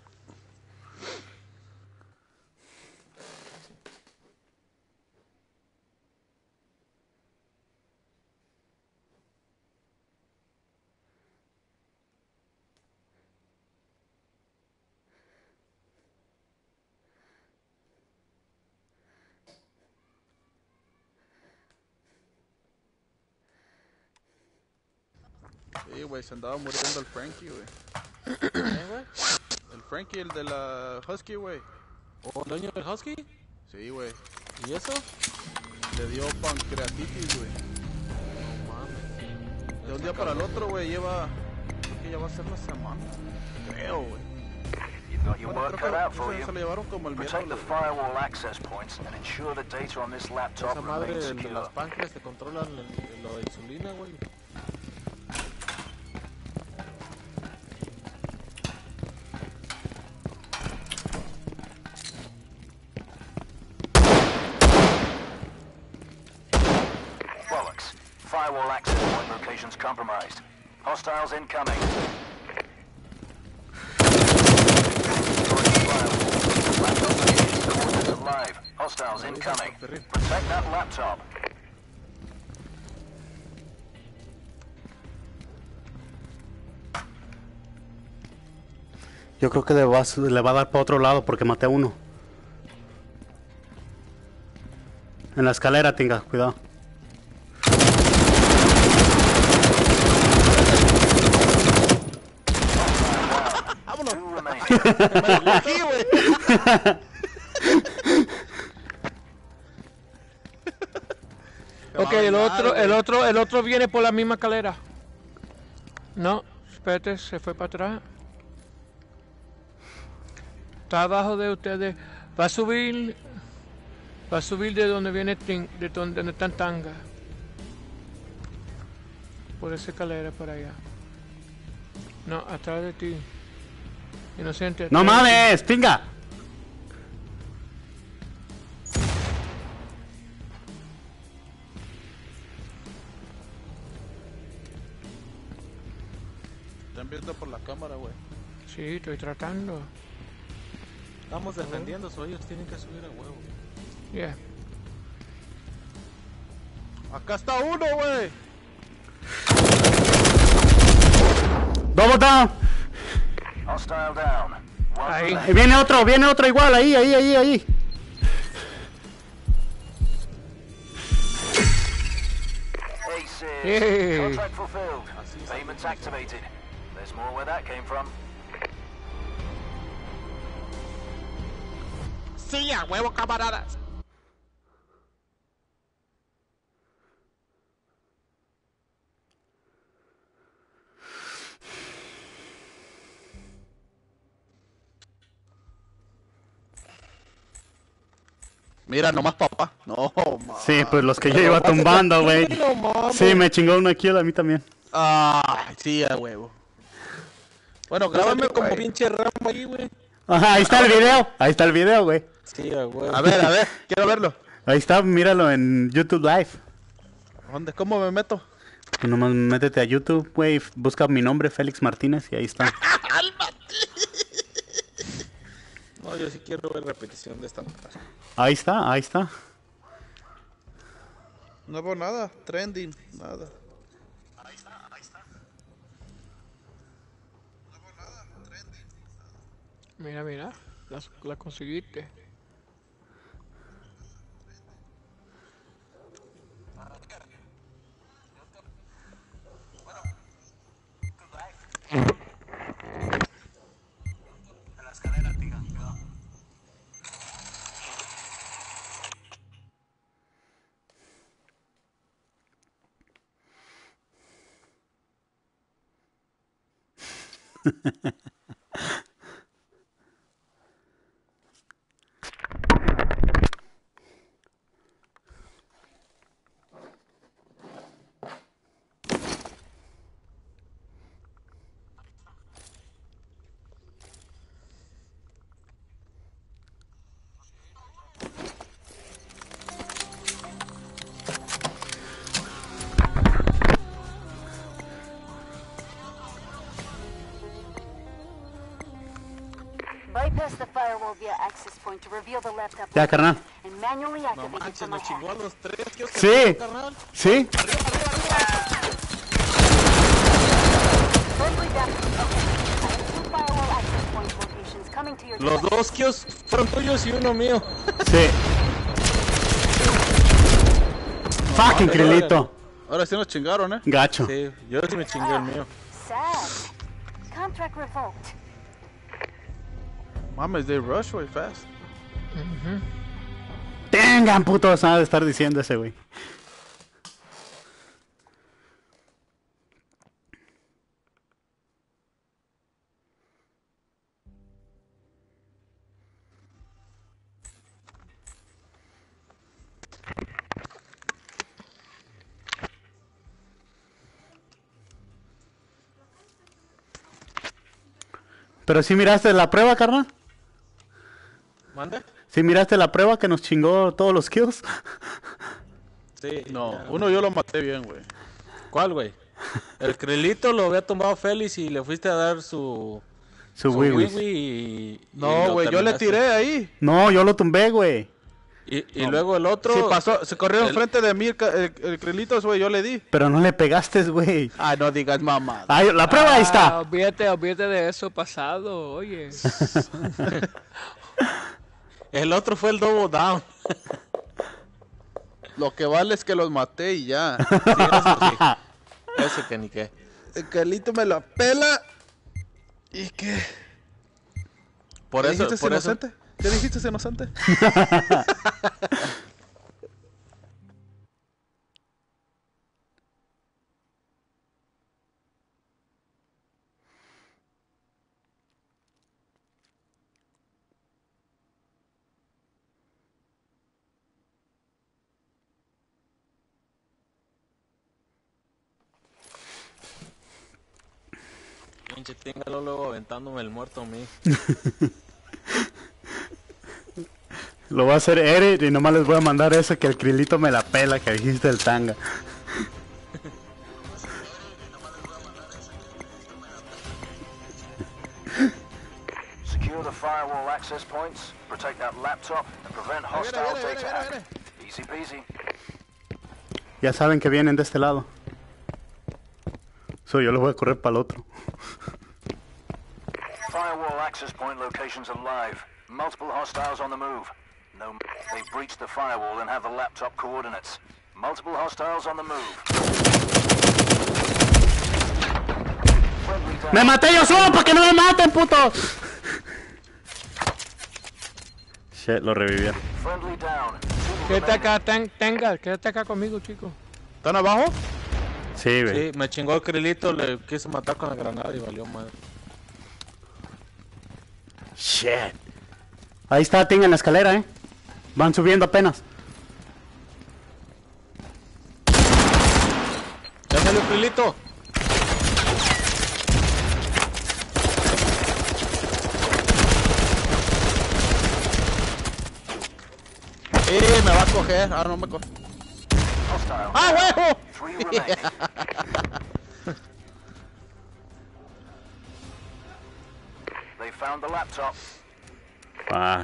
Sí, güey, se andaba muriendo el Frankie, güey. Güey? El Frankie, el de la Husky, güey. ¿O el dueño del Husky? Sí, güey. ¿Y eso? Le dio pancreatitis, güey. No mames. De un día para el otro, güey, creo que ya va a ser la semana. Creo, güey. You've got your work cut out for you. Se lo llevaron como el Protect the miércoles. firewall access points and ensure the data on this laptop Esa madre remains de secure. las páncreas te controlan lo de insulina, güey. Bollocks. Firewall access point locations compromised. Hostiles incoming. Laptop locations coordinates alive. Hostiles incoming. Protect that laptop. Yo creo que le va a dar para otro lado porque maté a uno. En la escalera, tenga, cuidado. Two remaining. Aquí, güey. Ok, el otro viene por la misma escalera. No, espérate, se fue para atrás. Está abajo de ustedes. Va a subir de donde viene de donde están Tanga. Por esa escalera por allá. No, atrás de ti. Inocente. ¡No atrás de ti. mames, tinga! Están viendo por la cámara, güey. Sí, estoy tratando. Estamos defendiendo, so ellos tienen que subir a huevo. Yeah. Acá está uno, güey. ¡Double down! Hostile down. One Ahí. remaining. Viene otro igual, ahí. Aces. Yay. Contract fulfilled. Payments activated. There's more where that came from. Sí, a huevo, camaradas. Mira, nomás papá. No, ma. Sí, pues los que yo iba tumbando, güey. Sí, me chingó uno aquí, a mí también. Ah, sí, a huevo. Bueno, Grábame grábame como pinche Rambo ahí, güey. Ajá, ahí está el video. Ahí está el video, güey. Sí, güey. A ver, quiero verlo. Ahí está, míralo en YouTube Live. ¿Dónde? ¿Cómo me meto? Tú nomás métete a YouTube, güey, busca mi nombre, Félix Martínez, y ahí está. No, yo sí quiero ver repetición de esta nota. Ahí está. No veo nada. Trending, nada. Mira, la conseguiste. En la escalera, tía. Bypass the firewall via access point to reveal the laptop Ya, carnal. and manually No activate it manches, from my nos chingó a hack. los 3. ¿Quieres que Sí. me carnal? ¿Sí? Friendly damage. Okay. I have 2 firewall access point locations coming to your Los device. 2 kills fueron tuyos y uno mío. Sí. Fucking Krilito. Ahora sí nos chingaron, Gacho. Sí, yo sí me chingué el mío. Sad. Contract revoked. Mames, they rush way fast. Tengan putos, nada de estar diciendo ese güey. Pero sí miraste la prueba, carnal. ¿Mande? Sí miraste la prueba que nos chingó todos los kills. Sí. No, ya. uno yo lo maté bien, güey. ¿Cuál, güey? El Krilito lo había tumbado Félix y le fuiste a dar su Su wiwis. wiwi y No, lo güey, yo le terminaste. tiré ahí. No, yo lo tumbé, güey. Y luego el otro... Sí, pasó, se corrió el- enfrente de mí el Krilitos, güey, yo le di. Pero no le pegaste, güey. Ah, no digas mamá. Ay, la prueba ahí está. Olvídate de eso pasado, oye. El otro fue el double down. Lo que vale es que los maté y ya. Sí, eso sí. Ese que ni qué. El Krelito me la pela. ¿Y qué? Por ¿Qué eso, dijiste, por eso. inocente? ¿Qué dijiste, ese inocente? Pinche tíngalo luego aventándome el muerto a mí. Lo voy a hacer Eric y nomás les voy a mandar eso que el Krilito me la pela que dijiste el tanga. Secure the firewall access points, protect that laptop, and prevent hostile data hack. Easy peasy. Ya saben que vienen de este lado. So, yo les voy a correr para el otro. Firewall access point locations are live. Multiple hostiles on the move. No, they've breached the firewall and have the laptop coordinates. Multiple hostiles on the move. Friendly down. ¡Me maté yo solo para que no me maten, puto! Shit, lo revivieron. Friendly down. Quédate acá, tenga, quédate acá conmigo, chico. ¿Están abajo? Sí, güey. Sí, me chingó el Krilito, le quise matar con la granada y valió madre. Shit. Ahí está Ting en la escalera, Van subiendo apenas. Ya salió el Krilito. Me va a coger. Ah, no me coge. Hostile. ¡Ah, huevo! 3 remaining. They found the laptop. Fuck.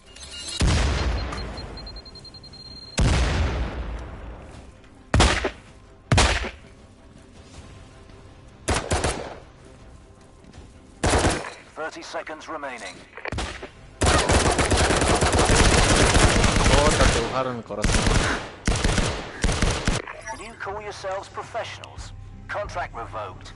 Thirty seconds remaining. Otra, te dibujaron el corazón. Do you call yourselves professionals? Contract revoked.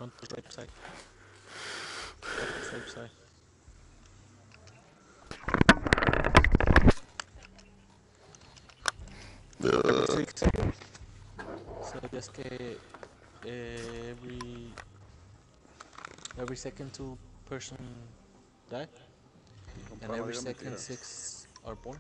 Front to right side. Right side. So just que every second 2 person die, and every second 6 are born.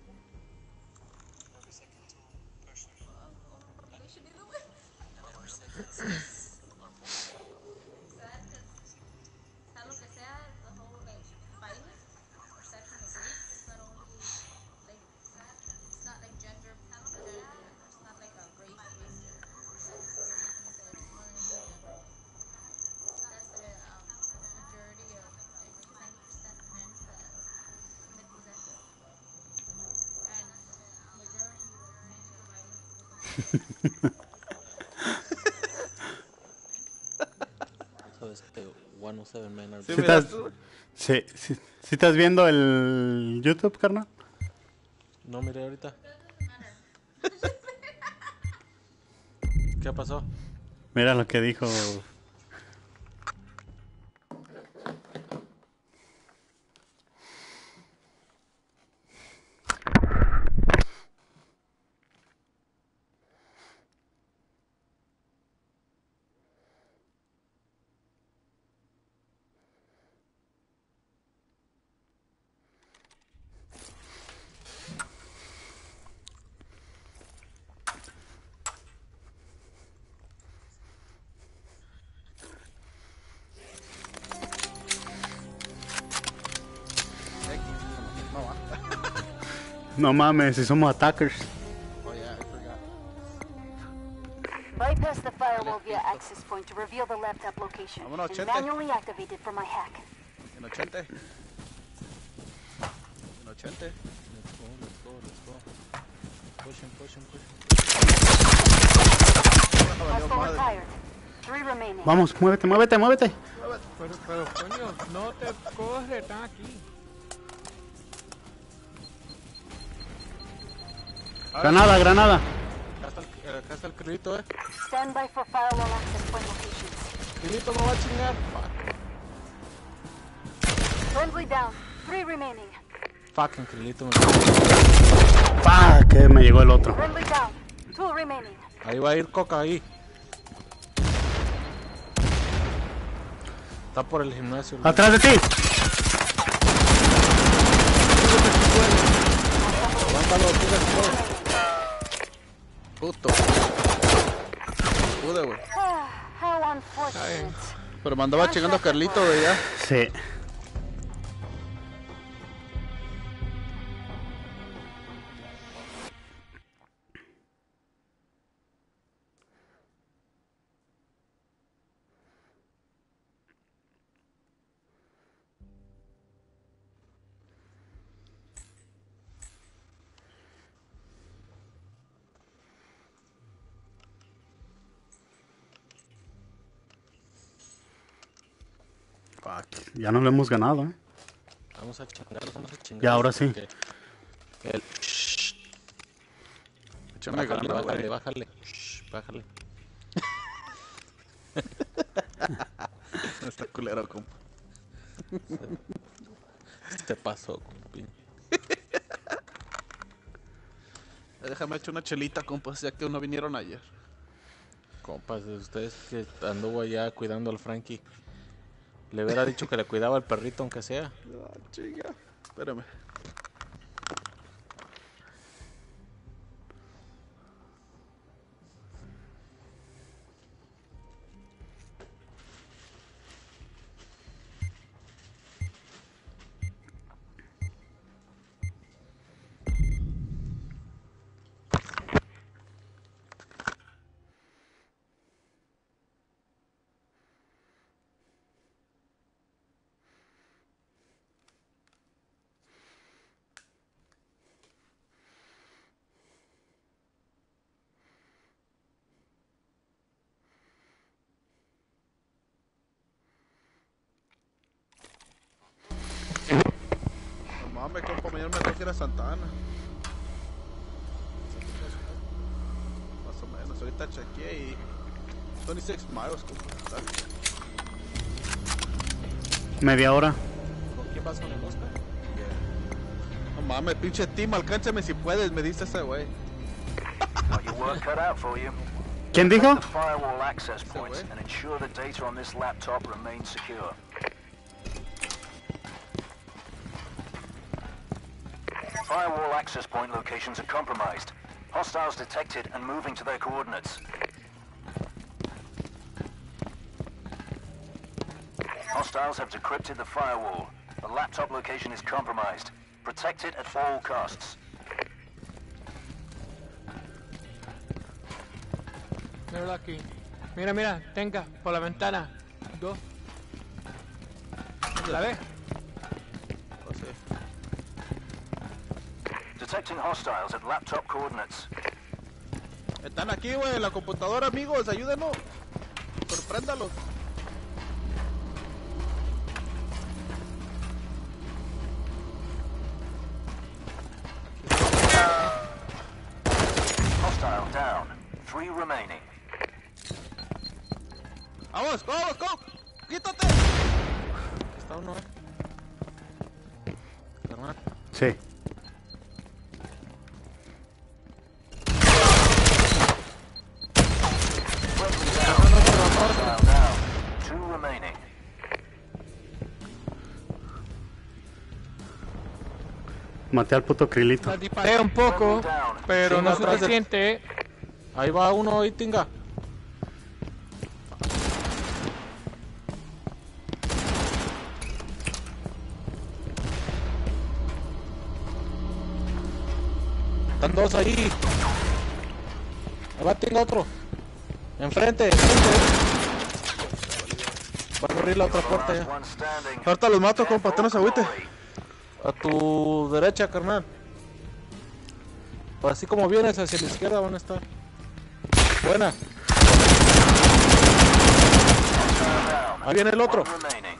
So it's the 107 men are ¿Sí estás viendo el YouTube, carnal? No miré ahorita. ¿Qué pasó? Mira lo que dijo. No mames, si somos attackers. Oh yeah, I forgot. Bypass the firewall via access point to reveal the laptop location. Vámonos, And Chente. manually activate it for my hack. En 80. En 80. Let's go. Push him. Hostile retired. 3 remaining. Vamos, muévete. Pero coño, no te corre, están aquí. Granada. Acá está el Krilito, Stand by for firewall access point locations. Krilito me va a chingar. Friendly down. 3 remaining. Fucking Krilito me Que me llegó el otro. Friendly down. 2 remaining. Ahí va a ir Coca ahí. Está por el gimnasio. ¡Atrás de ti! Aguántalo, puto. Pude, güey. How unfortunate. Pero me andaba chingando a Carlito, güey, ya. Sí. Ya no lo hemos ganado, ¿eh? Vamos a chingar. Y ahora sí. El... Échame ganas, güey. Bájale. Está culero, compa. Se pasó, compi. Déjame echar una chelita, compa, ya que no vinieron ayer. Compas, de ustedes que anduvo allá cuidando al Frankie. Le hubiera dicho que le cuidaba al perrito, aunque sea. Ah, chinga. Espérame. Mames, compa, mañana me tengo que ir a Santa Ana. Más o menos, ahorita chequeé y 26 miles, compa. Media hora. ¿Con quién vas con el Oscar? No mames, pinche team, alcánzame si puedes, me dice ese güey. Got your work cut out for you. ¿Quién dijo? The firewall access points and ensure the data on this laptop remains secure. Firewall access point locations are compromised. Hostiles detected and moving to their coordinates. Hostiles have decrypted the firewall. The laptop location is compromised. Protect it at all costs. Míralo aquí. Mira, mira, tenga, por la ventana. 2. ¿La ves? Oh, sí. Detecting hostiles at laptop coordinates. Están aquí, güey, en la computadora, amigos, ayúdenos. Sorpréndalos. Hostile down. 3 remaining. Vamos, vamos, go. Quítate. Está uno, Carnal. Sí. Hostile down. 2 remaining. Maté al puto Krilito. La disparé un poco, pero Sí, no atrás de- suficiente. Ahí va uno, ahí, Tinga. Están dos ahí. Ahí va, Tinga, otro. Enfrente. Va a abrir la otra puerta ya. One standing. Ahorita los mato, compa, tú no se agüite. A tu derecha, carnal. Así como vienes hacia la izquierda van a estar. Buena. Ahí viene el otro. Remaining.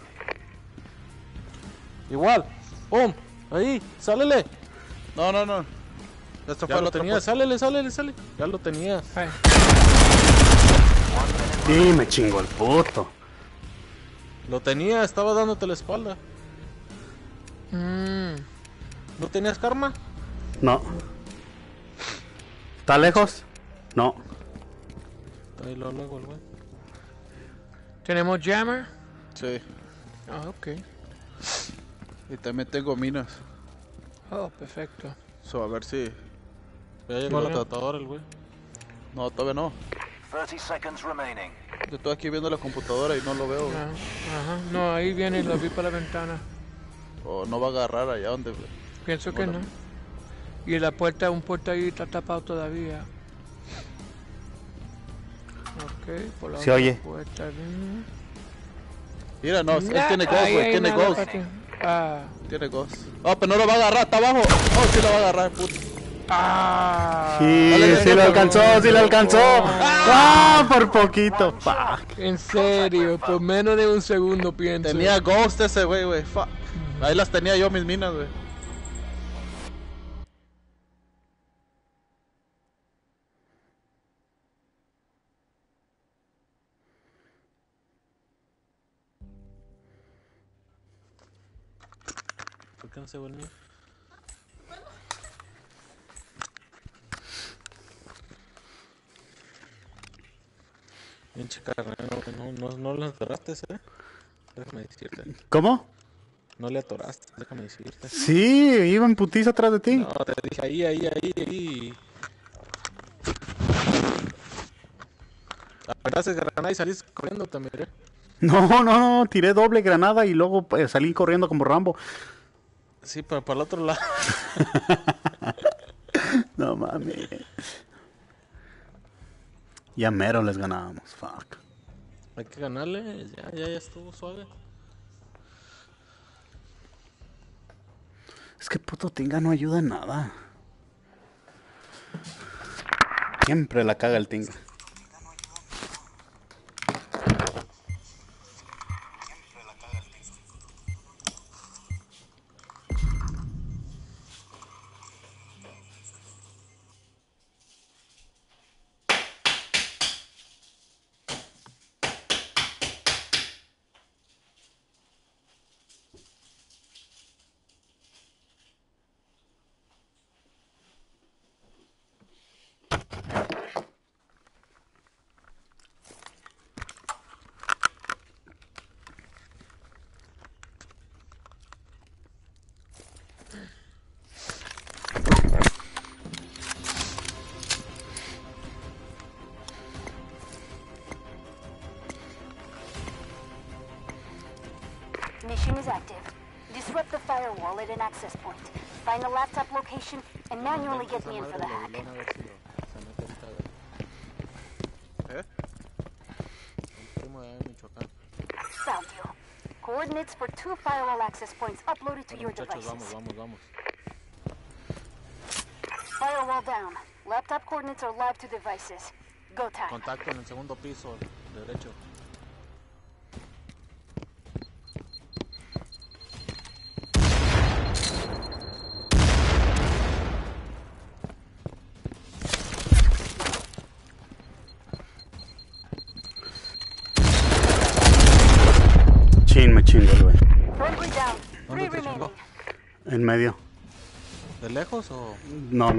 Igual. ¡Pum! Ahí, sálele. No, no, no. Esto Ya fue el lo otro. tenías, sálele, sálele, sálele. Ya lo tenías. Ay, Y me chingó el puto. Lo tenía, estaba dándote la espalda. mm, ¿No tenías karma? No. ¿Está lejos? No. Ahí luego el güey. ¿Tenemos jammer? Sí. Ah, ok. Y también tengo minas. Oh, perfecto. So, a ver si... Ya llegó Bueno. el tratador el güey. No, todavía no. 30 seconds remaining. Yo estoy aquí viendo la computadora y no lo veo. Ajá, ajá. No, ahí viene, lo vi por la ventana. O no va a agarrar allá donde... Pienso que Bueno. no. Y la puerta, un puerta ahí está tapado todavía. Ok, por la Se otra oye. puerta viene. Mira, no, él tiene Ahí ghost, güey, hay tiene nada ghost. para ti. Ah. Tiene ghost. Oh, pero no lo va a agarrar, está abajo. Oh, sí lo va a agarrar, puto. Ah. Sí, sí lo alcanzó, sí lo alcanzó. Ah, por poquito. Fuck. En serio, por menos de un segundo pienso. Tenía ghost ese güey. Fuck. Ahí las tenía yo, mis minas, güey. ¿Por qué no se volvió? Pinche carnal, no le atoraste, Déjame decirte. ¿Cómo? No le atoraste, déjame decirte. Sí, iba en putiza atrás de ti. No, te dije ahí. Apenas granada y salís corriendo, te miré. No, tiré doble granada y luego salí corriendo como Rambo. Sí, pero para el otro lado. No mames. Ya mero les ganábamos, fuck. Hay que ganarle, ya estuvo suave. Es que puto Tinga no ayuda en nada. Siempre la caga el Tinga. an access point. Find the laptop location and manually get me in for the hack. Found you. Coordinates for 2 firewall access points uploaded to your devices. Vamos. Firewall down. Laptop coordinates are live to devices. Go time. Contacto en el segundo piso, derecho. Me chingo, güey. Friendly down. 3 ¿Dónde te remaining. chingó? En medio. ¿De lejos o...? No.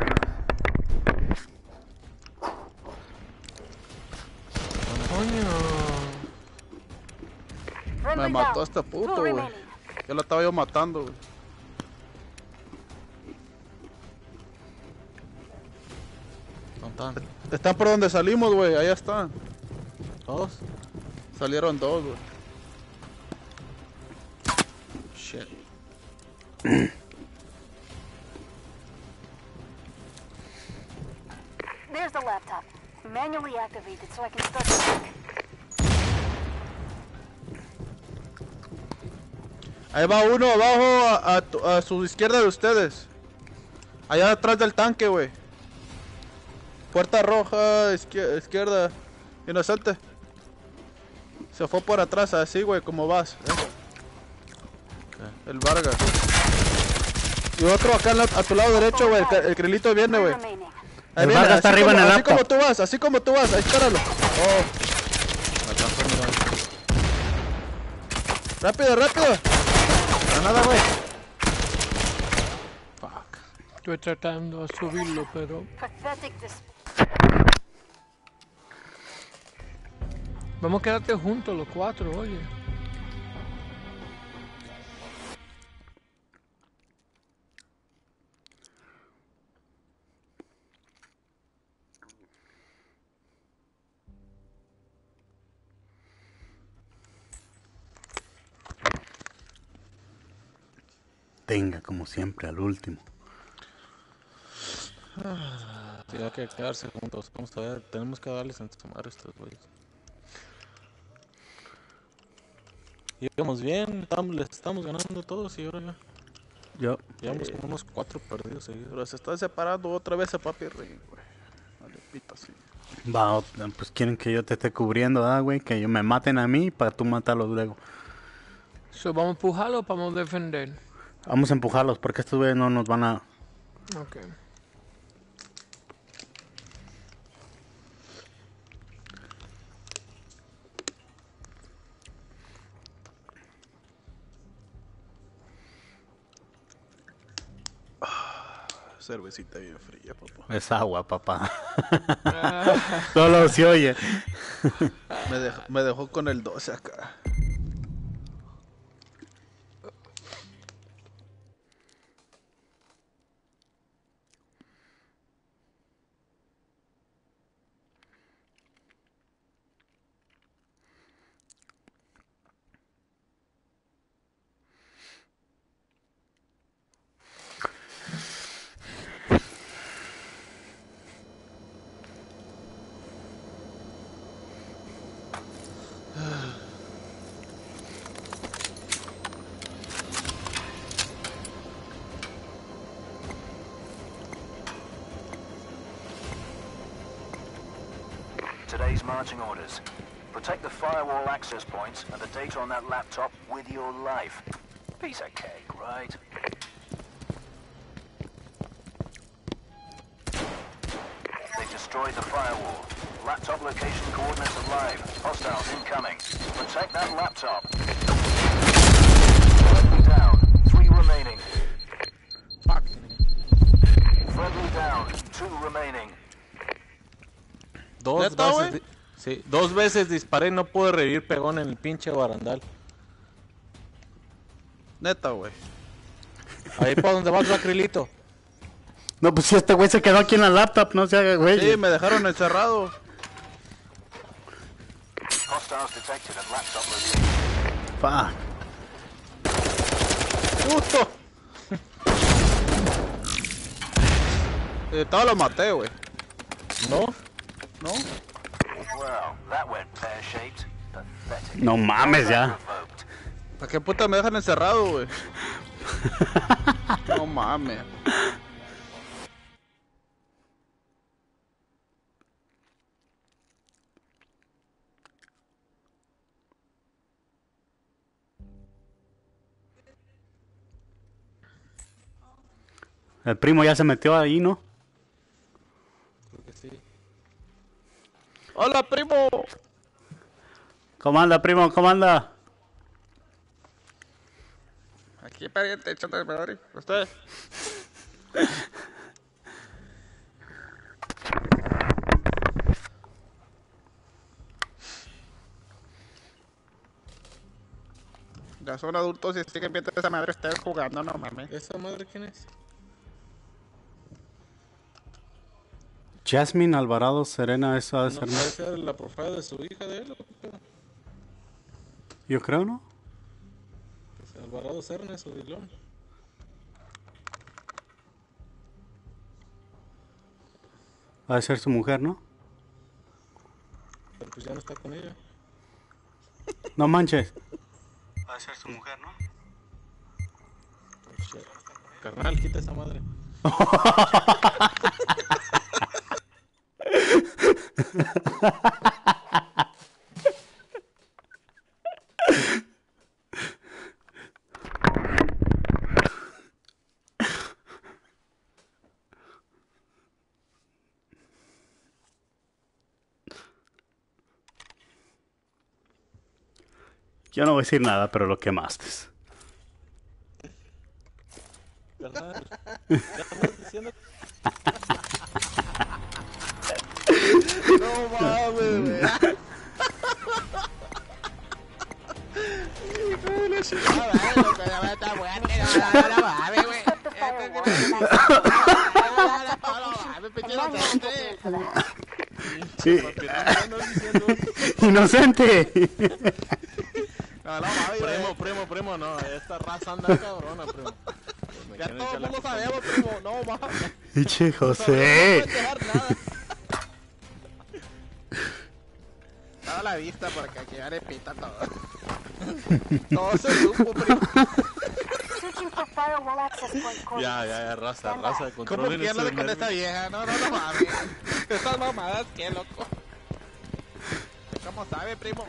Friendly Me mató down. este 2 puto, güey. remaining. Ya lo estaba yo matando, güey. ¿Dónde están? Están por donde salimos, güey. Allá están. ¿Todos? Salieron 2, güey. Shit. There's the laptop. Manually activated so I can start the hack. Ahí va uno abajo a su izquierda de ustedes. Allá atrás del tanque, güey. Puerta roja, izquierda. Inocente. Se fue por atrás, así, güey, como vas. El Vargas. Y otro acá a tu lado derecho, güey. El grilito viene, 3 güey. remaining. Ahí El viene, Vargas está así arriba en como- el así laptop. como tú vas, ahí espéralo. Oh. Rápido. Granada, güey. Fuck. Estoy tratando de subirlo, pero... Pathetic Vamos a quedarte juntos los 4, oye. Tenga, como siempre, al último. Tiene que quedarse juntos. Vamos a ver, tenemos que darles en su madre a estos güeyes. Íbamos bien, les estamos ganando todos y ahora ya. Llevamos como unos 4 perdidos seguidos. Pero se está separando otra vez a Papi Ring, güey. Vale, pita, sí. Va, pues quieren que yo te esté cubriendo, ¿verdad, güey? Que ellos me maten a mí para tú matarlos luego. So, ¿vamos a empujarlo o vamos a defender? Vamos a empujarlos porque estos güeyes no nos van a... Ok. Cervecita bien fría, papá. Es agua, papá. Solo se oye. Me dejó con el 12 acá. Today's marching orders. Protect the firewall access points and the data on that laptop with your life. Piece of cake, right? They destroyed the firewall. Laptop location coordinates are live. Hostiles incoming. Protect that laptop. Friendly down. 3 remaining. Fuck. Friendly down. 2 remaining. Dos ¿Neta, veces, güey? sí, 2 veces disparé y no pude revivir pegón en el pinche barandal. Neta, güey. Ahí para donde vas, Acrilito. No, pues si este güey se quedó aquí en la laptop, no se haga, güey. Sí, me dejaron encerrado. Hostiles detected at laptop location. Fuck. ¡Justo! Todos los maté, güey. ¿No? ¿No? Well, that went pear-shaped. Pathetic. No mames ya. Revoked. ¿Para qué puta me dejan encerrado, güey? No mames. El primo ya se metió ahí, ¿no? Creo que sí. ¡Hola, primo! ¿Cómo anda, primo? ¿Cómo anda? Aquí, pariente, echando el madre. ¿Usted? Ya son adultos y siguen viendo esa madre ustedes jugando, no mames. ¿Esa madre quién es? Jasmine Alvarado Serena, eso ha de ¿No ser, ¿no? puede ser la profile de su hija de él? ¿O qué pedo? Yo creo, ¿no? Pues Alvarado Cernes o Dilón. Ha de ser su mujer, ¿no? Pero pues ya no está con ella. No manches. Ha de ser su mujer, ¿no? Oh, shit. Carnal, quita esa madre. Yo no voy a decir nada, pero lo quemaste. Carnal. Ya estamos diciendo. No mames, güey. Sí. Inocente. No, mames, Primo, no. Esta raza anda cabrona, primo. ya todo el mundo sabemos, primo. No mames. Pinche No José. puedes dejar nada. Toda la vista porque aquí ya le pita todo. Todo se supo, primo. Searching for firewall access point coordinates. Ya, raza, ¿Cómo controlen pierdo ese con nervio. esta vieja? No mames. Estas mamadas, qué loco. ¿Cómo sabe, primo?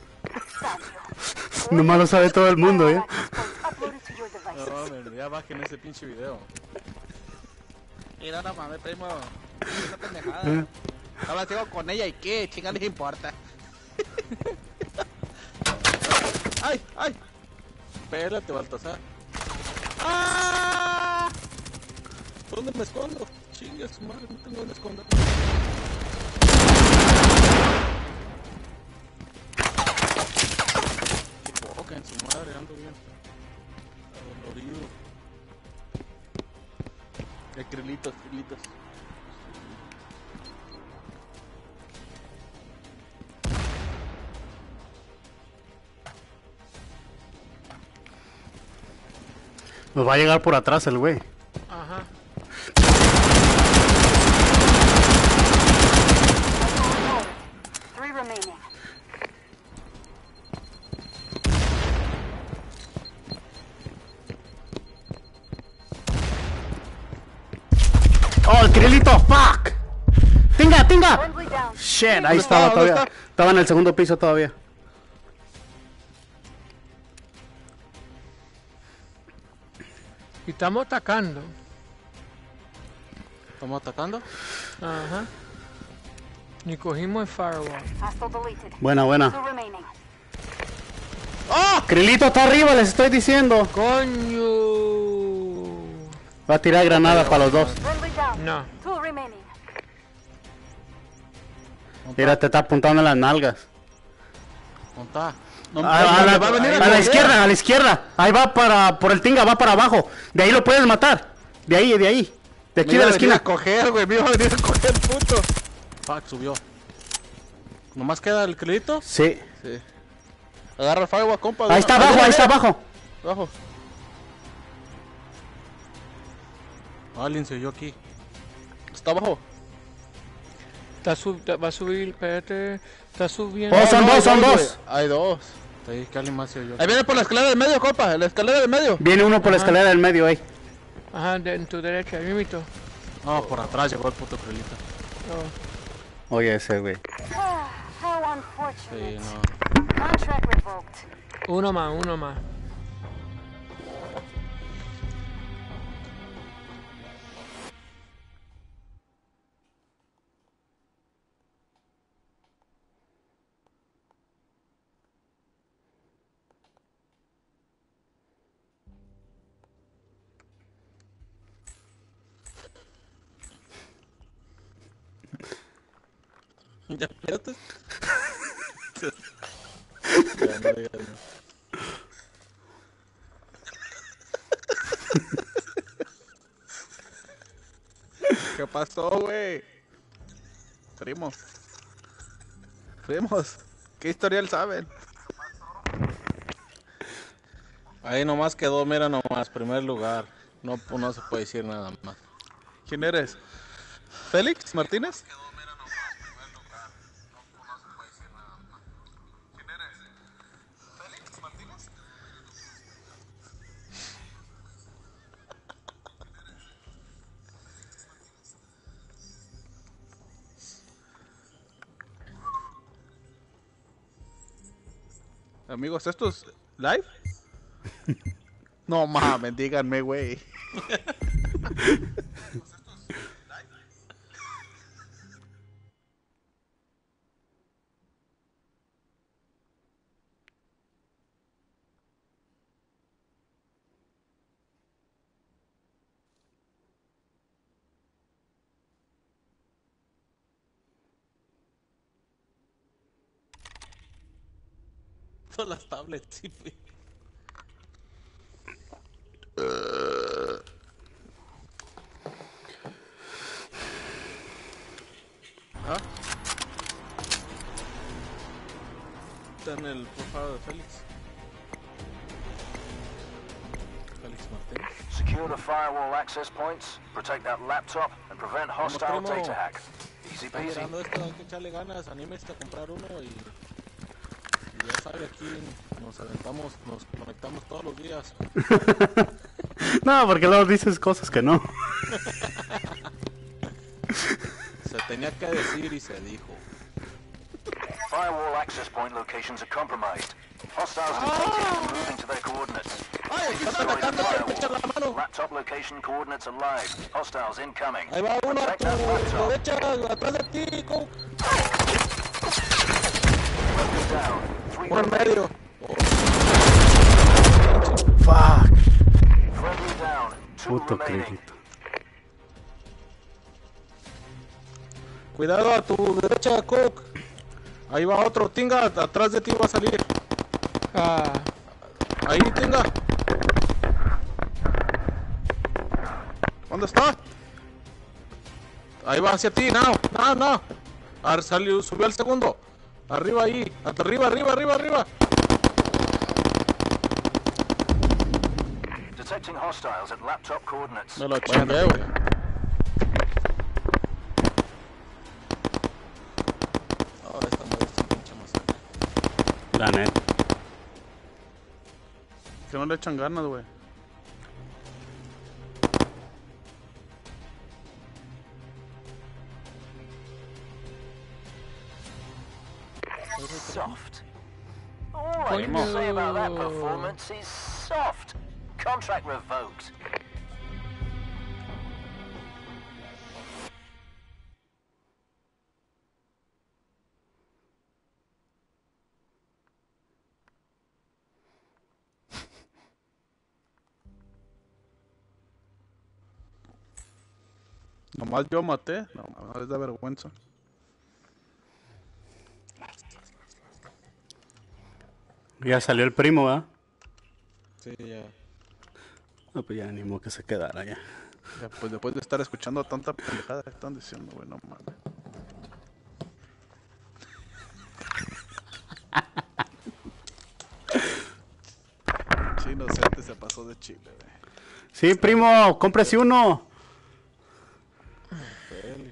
Nomás lo sabe todo el mundo, ¿eh? Uploaded to your devices. No mames, ya bajen ese pinche video. Mira, no mames, primo. Es una pendejada. Ahora sigo con ella y qué, chinga les importa. ¡Ay, ay! Espérate, Baltasar. ¡Ah! ¿Dónde me escondo? Chinga su madre, no tengo dónde esconder. Chipoca en su madre, ando bien. Adolorido. Crilitos. Nos va a llegar por atrás el güey. Ajá. Three remaining. ¡Oh, el Krilito! ¡Fuck! ¡Tinga! Friendly down. Shit, ahí estaba todavía. Estaba en el segundo piso todavía. Y estamos atacando. ¿Estamos atacando? Ajá. Y cogimos el firewall. Hostile deleted. Buena. Two remaining. Krilito está arriba, les estoy diciendo. ¡Coño! Va a tirar granada para los dos. Friendly down. No. Two remaining. Mira, te está apuntando en las nalgas. Montá. A la izquierda, a la izquierda. Ahí va por el tinga, va para abajo. De ahí lo puedes matar. De ahí. De aquí de la esquina. a coger, güey. Me iba a venir a coger, puto. Fuck, subió. ¿Nomás queda el Crilito? Sí. Sí. Agarra el firewall, compa. Ahí está abajo, ahí está abajo. Abajo. Alguien se oyó aquí. Está abajo. Va a subir, espérate. Está subiendo. Oh, son dos, son güey. dos. Hay dos. Ahí, que alguien más se oyó. Ahí viene por la escalera del medio, compa. La escalera del medio. Viene uno por la escalera del medio ahí. Ajá, en tu derecha, ahí mito. No, por atrás llegó el puto Krillita. Oye, ese, güey. How unfortunate. Sí, no. Contract revoked. Uno más. Ya, espérate. Ya, no digas nada. ¿Qué pasó, güey? Primos. ¿Qué historial saben? Ahí nomás quedó, mira nomás, primer lugar. No se puede decir nada más. ¿Quién eres? ¿Félix Martínez? Amigos, ¿esto es live? No mames, díganme, güey. Todas las tablets, sí, güey. ¿Ah? Está en el profile de Félix. Félix Martínez. Secure the firewall access points, protect that laptop, and prevent hostile primo. data hack. Easy Está peasy. llegando esto, hay que echarle ganas, anímese a comprar uno y ya sabe, aquí nos aventamos, nos conectamos todos los días. No, porque luego dices cosas que no. Se tenía que decir y se dijo. Firewall access point locations are compromised. Hostiles detected and moving to their coordinates. Destroy the firewall. Laptop location coordinates are live. Hostiles incoming. Ahí va uno a Protect tu that laptop. derecha, atrás de ti, go. Down. Three Uno en medio. Fuck. friendly down. Two Puto remaining. crédito. Cuidado a tu derecha, Cook. Ahí va otro, Tinga, atrás de ti va a salir. Ah, Ahí, Tinga. ¿Dónde está? Ahí va hacia ti, no. Salió, subió al segundo. Arriba ahí, arriba. Detecting hostiles at laptop coordinates. Me lo chingué, güey. Oh, esta madre está pinche masacre. La neta. Que no le echan ganas, güey. Soft. All I can say about that performance is soft. Contract revoked. Nomás yo maté. No, es de vergüenza. Ya salió el primo, ¿ah? Sí, ya. No, pues ya ni modo que se quedara ya. Ya, pues después de estar escuchando tanta pendejada que están diciendo, güey, no mames. Sí, inocente se pasó de chile, güey. Sí, primo, cómprese uno. Félix.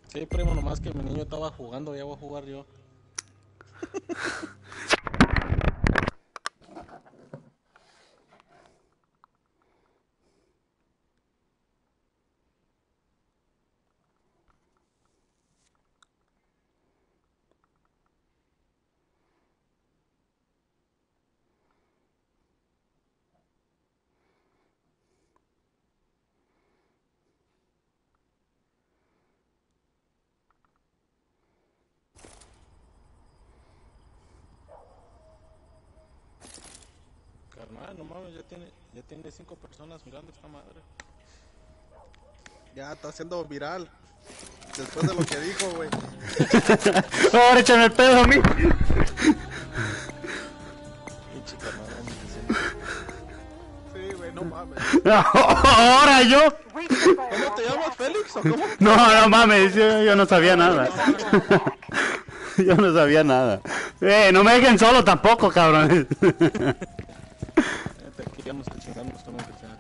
Sí, primo, nomás que mi niño estaba jugando, ya voy a jugar yo. Carnal, no mames, ya tiene 5 personas mirando esta madre. Ya está haciendo viral. Después de lo que dijo, güey. Ahora échame el pedo a mí. Pinche carnal, Sí, güey, no mames. Ahora yo. ¿Cómo te llamas, Félix? ¿O cómo? No mames, yo no sabía nada. Yo no sabía nada. No me dejen solo tampoco, cabrón. Aquí ya nos está chingando, esto no que sea.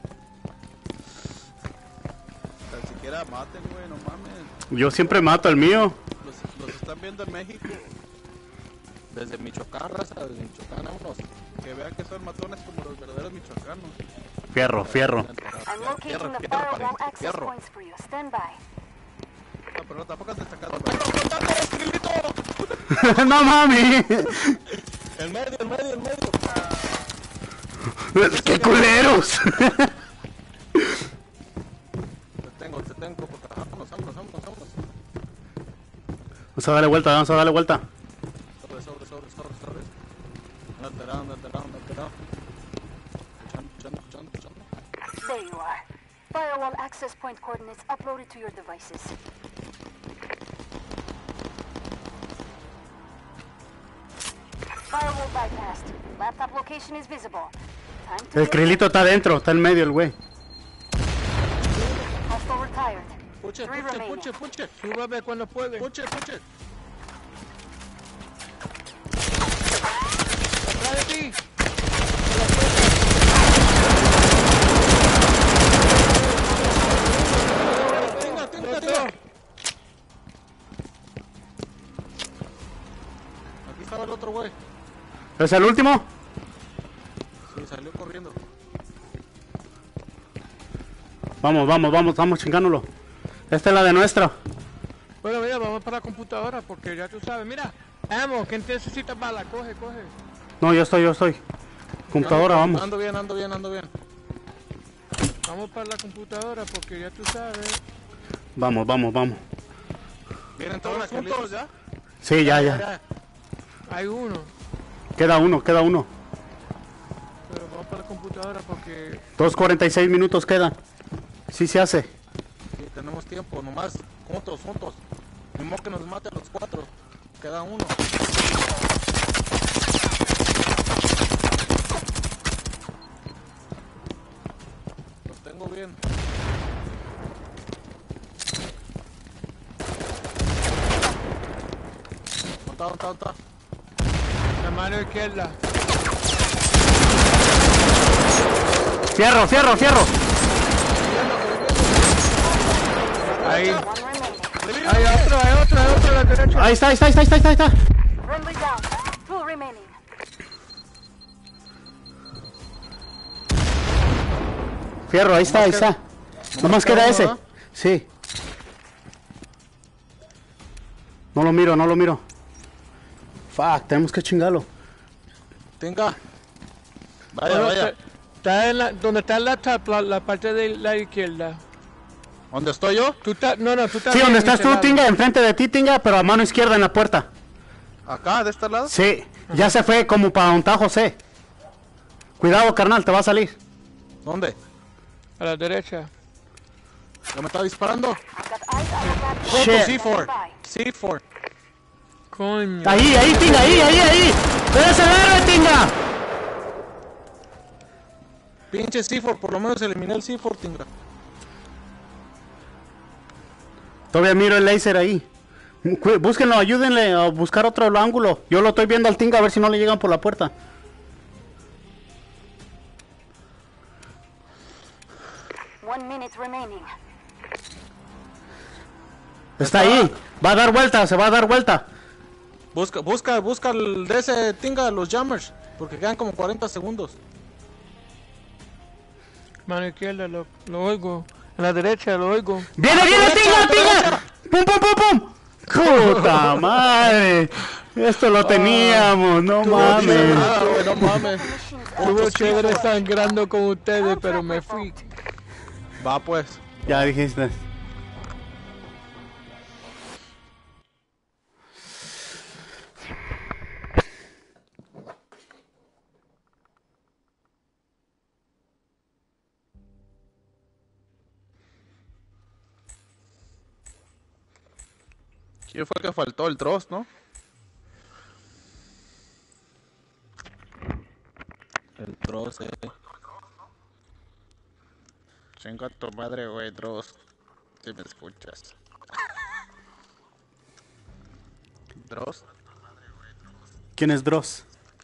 Tan siquiera maten, güey, no mames. Yo siempre mato al mío. Los están viendo en México. Desde Michoacán, raza, desde Michoacán, vámonos. Que vean que son matones como los verdaderos michoacanos. Fierro. I'm locating the firewall access points for you. Stand by. No, pero tampoco te sacando. No mames. El medio. ¡Qué culeros! Te tengo, puta. Vámonos. Vamos a darle vuelta. Sobre. Ando alterando. Escuchando. There you are. Firewall access point coordinates uploaded to your devices. Firewall bypassed. Laptop location is visible. Time to El Krilito está adentro, está en medio el güey. hostile retired. Puche. Súbame cuando puede. Puche. Atrás de ti. Tenga. Aquí estaba el otro güey. ¿Es el último? Sí, salió corriendo. Vamos chingándolo. Esta es la de nuestra. Bueno, mira, vamos para la computadora porque ya tú sabes. Mira, Amo, ¿quién necesita bala? Coge. No, yo estoy. Computadora, vamos. Ando bien. Vamos para la computadora porque ya tú sabes. Vamos. Vienen todos juntos ya. Sí, ya. Hay uno, Queda uno. pero vamos para la computadora porque 2:46 minutos queda. Sí se hace. Sí, tenemos tiempo, nomás juntos. Ni modo que nos mate a los 4. Queda uno. Los tengo bien. ¿Dónde está? la mano izquierda. Fierro. Ahí. One remaining. Hay otro a la derecha. Ahí está. Friendly down. 2 remaining. Fierro, ahí está. Nomás queda uno, ese. ¿verdad? Sí. No lo miro. Fuck, tenemos que chingarlo. Tenga. Bueno, Vaya. Está donde está el laptop, la parte de la izquierda. ¿Dónde estoy yo? Tú estás Sí, bien donde estás tú, instalado. Tinga, enfrente de ti, Tinga, pero a mano izquierda en la puerta. ¿Acá, de este lado? Sí, ya se fue como para donde está José. Cuidado, carnal, te va a salir. ¿Dónde? A la derecha. ¿Ya me está disparando? I've got eyes on the laptop. Junto, Shit. C4. Coño. Ahí, Tinga, ahí. ¡Eres el héroe, Tinga! Pinche C4, por lo menos eliminé el C4, Tinga. Todavía miro el láser ahí. Búsquenlo, ayúdenle a buscar otro ángulo. Yo lo estoy viendo al Tinga a ver si no le llegan por la puerta. One minute remaining. Está ahí. Va a dar vuelta, se va a dar vuelta. Busca el de ese tinga, los jammers. Porque quedan como 40 segundos. Mano izquierda, lo oigo. A la derecha, lo oigo. ¡Viene, tinga! ¡Pum, pum, pum, pum! ¡Puta madre! Esto lo teníamos, no mames. No mames. Estuvo chévere sangrando con ustedes, pero me fui. Va pues. Ya dijiste. ¿Quién fue que faltó? El Dross, ¿no? El troce. Chinga tu madre, güey, Dross. Si me escuchas. ¿Dross? ¿Quién es Dross?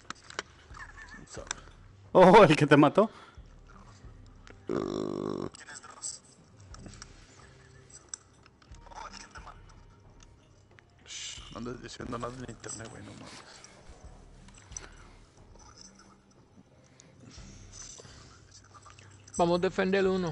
Oh, el que te mató. ¿Quién es Dross? No andes diciendo nada en internet, güey, no mames. Vamos a defender uno.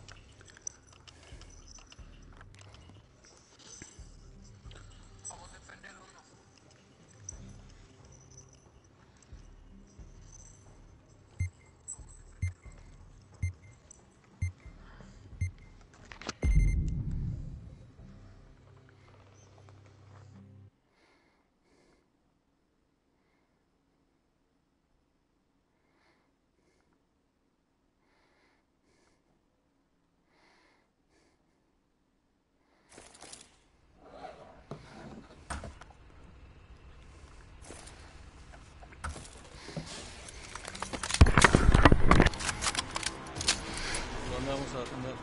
¿Dónde vamos a defender?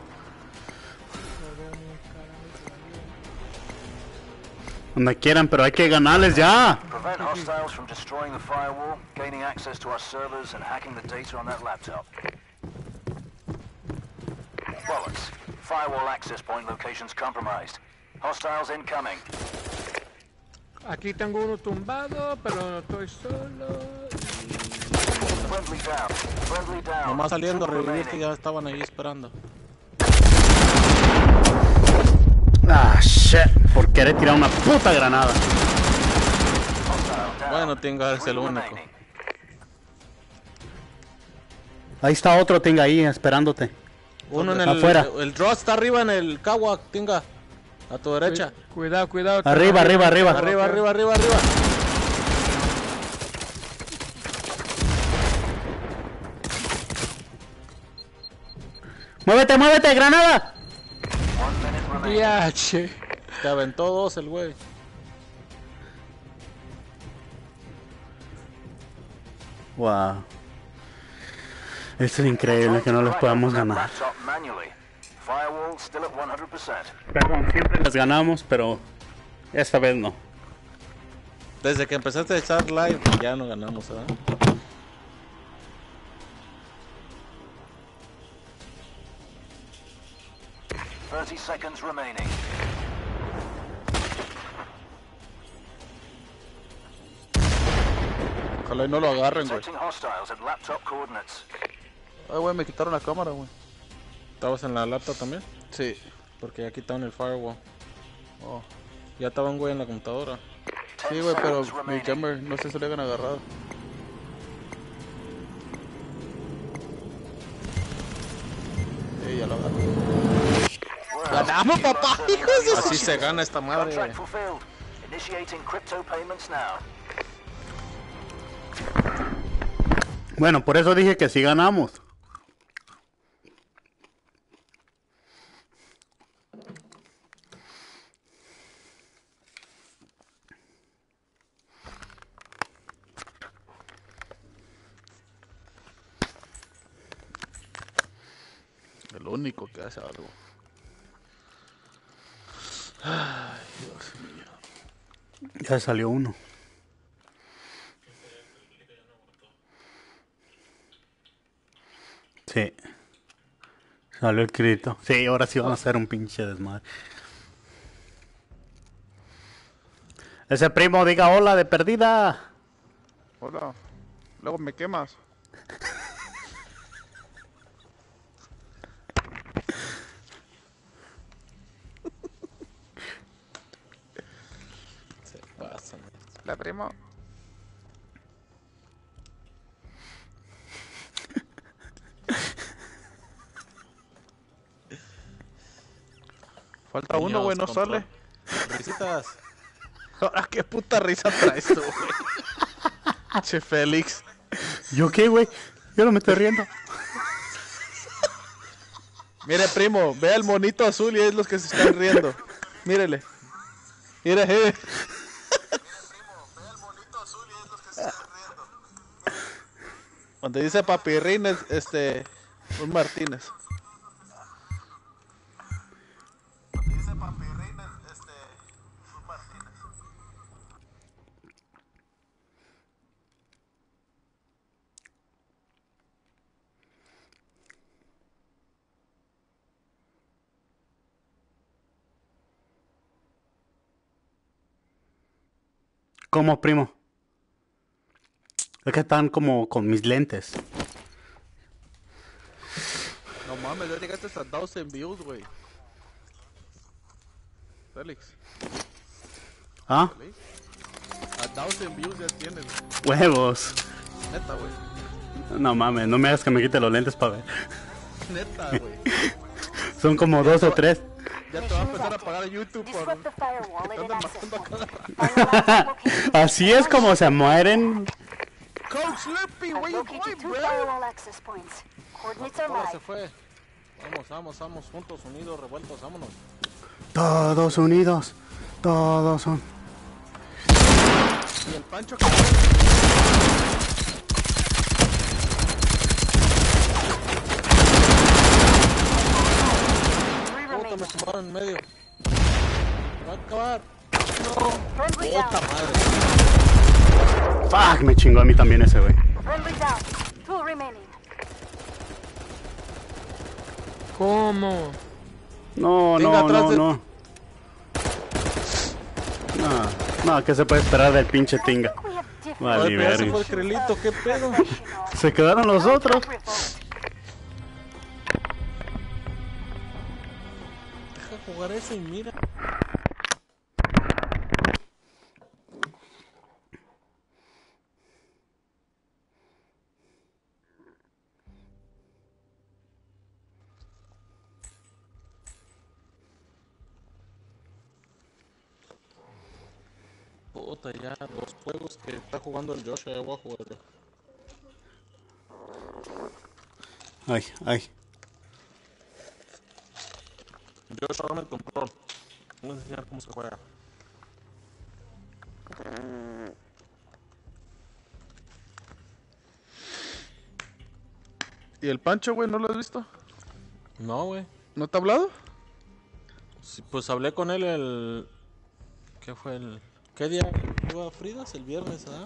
Donde quieran, pero hay que ganarles ya. Prevent hostiles from destroying the firewall, gaining access to our servers, and hacking the data on that laptop. Bollocks. Firewall access point locations compromised. Hostiles incoming. Aquí tengo uno tumbado, pero no estoy solo. Friendly down. Friendly down. Nomás saliendo a Two revivirte, remaining. ya estaban ahí esperando. Ah, shit. Por querer tirar una puta granada. Hostile down. Bueno, Tinga es el Three único. remaining. Ahí está otro, tenga ahí esperándote. Uno en el... Afuera. El Dross está arriba en el Kawak, Tinga. A tu derecha. Cuidado. Arriba. Arriba. Muévete, granada. 1 minute remaining. Yache. Te aventó dos el güey. Wow. Esto es increíble que no les podamos ganar. Laptop manually. Firewall still at 100%. Perdón, siempre les ganamos, pero esta vez no. Desde que empezaste a echar live, ya no ganamos, ¿verdad? Thirty seconds remaining. Ojalá y no lo agarren, güey. Detecting hostiles at laptop coordinates. Ay, güey, me quitaron la cámara, güey. ¿Estabas en la laptop también? Sí. Porque ya quitaron el firewall. Oh. Ya estaba un güey en la computadora. Sí, güey, pero mi jammer no sé si le hayan agarrado. Sí, ya lo agarré. ¡Ganamos, papá! ¡Hijos de Así se gana esta madre, güey. Contract fulfilled. Initiating crypto payments now. Bueno, por eso dije que sí ganamos. El único que hace algo. Ay, Dios mío. Ya salió uno. Sí. Salió el grito. Sí, ahora sí van a hacer un pinche desmadre. Ese primo diga hola de perdida. Hola. Luego me quemas. Se pasan. La primo. Falta uno, güey, no sale. Risitas. Ahora qué puta risa traes tú, güey. Che, Félix. ¿Yo qué, güey? Yo no me estoy riendo. Mire, primo, vea el monito azul y es los que se están riendo. Mírele. Mire, Donde dice Papirrín es un Martínez. Donde dice Papirrín es un Martínez. ¿Cómo, primo? Es que están como con mis lentes. No mames, ya llegaste a 12 views, güey. Félix. ¿Ah? A 12 views ya tienes, Huevos. neta, güey. No mames, no me hagas que me quite los lentes para ver. Neta, güey. Son como 2 o 3. Ya te va a empezar a pagar YouTube por... Disrupt the firewall at an Andan access matando a point. cada rato. Find the laptop location Así es como se mueren. Coach Slippy, I've where you located going, 2 bro? firewall access points. Coordinates are Ahora se live. fue. Vamos, juntos, unidos, revueltos, vámonos. Todos unidos. Todos son. Y el Pancho que... Three Puta, me remaining. tumbaron en medio. Va a acabar. Friendly Puta down. madre. Fuck, me chingó a mí también ese, güey. Friendly down. 2 remaining. ¿Cómo? No, Venga, no, atrás no, de- no. No, ¿qué se puede esperar del pinche tinga? I think we have different Vale, Ay, pero ese verga. fue el Crelito, qué pedo. professionals. Se quedaron los otros. Revoked. Deja jugar eso y mira. Puta, ya 2 juegos que está jugando el Josh, ya voy a jugar yo. Ay, ay. Josh, dame el control. Voy a enseñar cómo se juega. ¿Y el Pancho, güey, no lo has visto? No, güey. ¿No te ha hablado? Sí, pues hablé con él el... ¿Qué fue el...? ¿Qué día iba a Fridas? El viernes, ¿ah?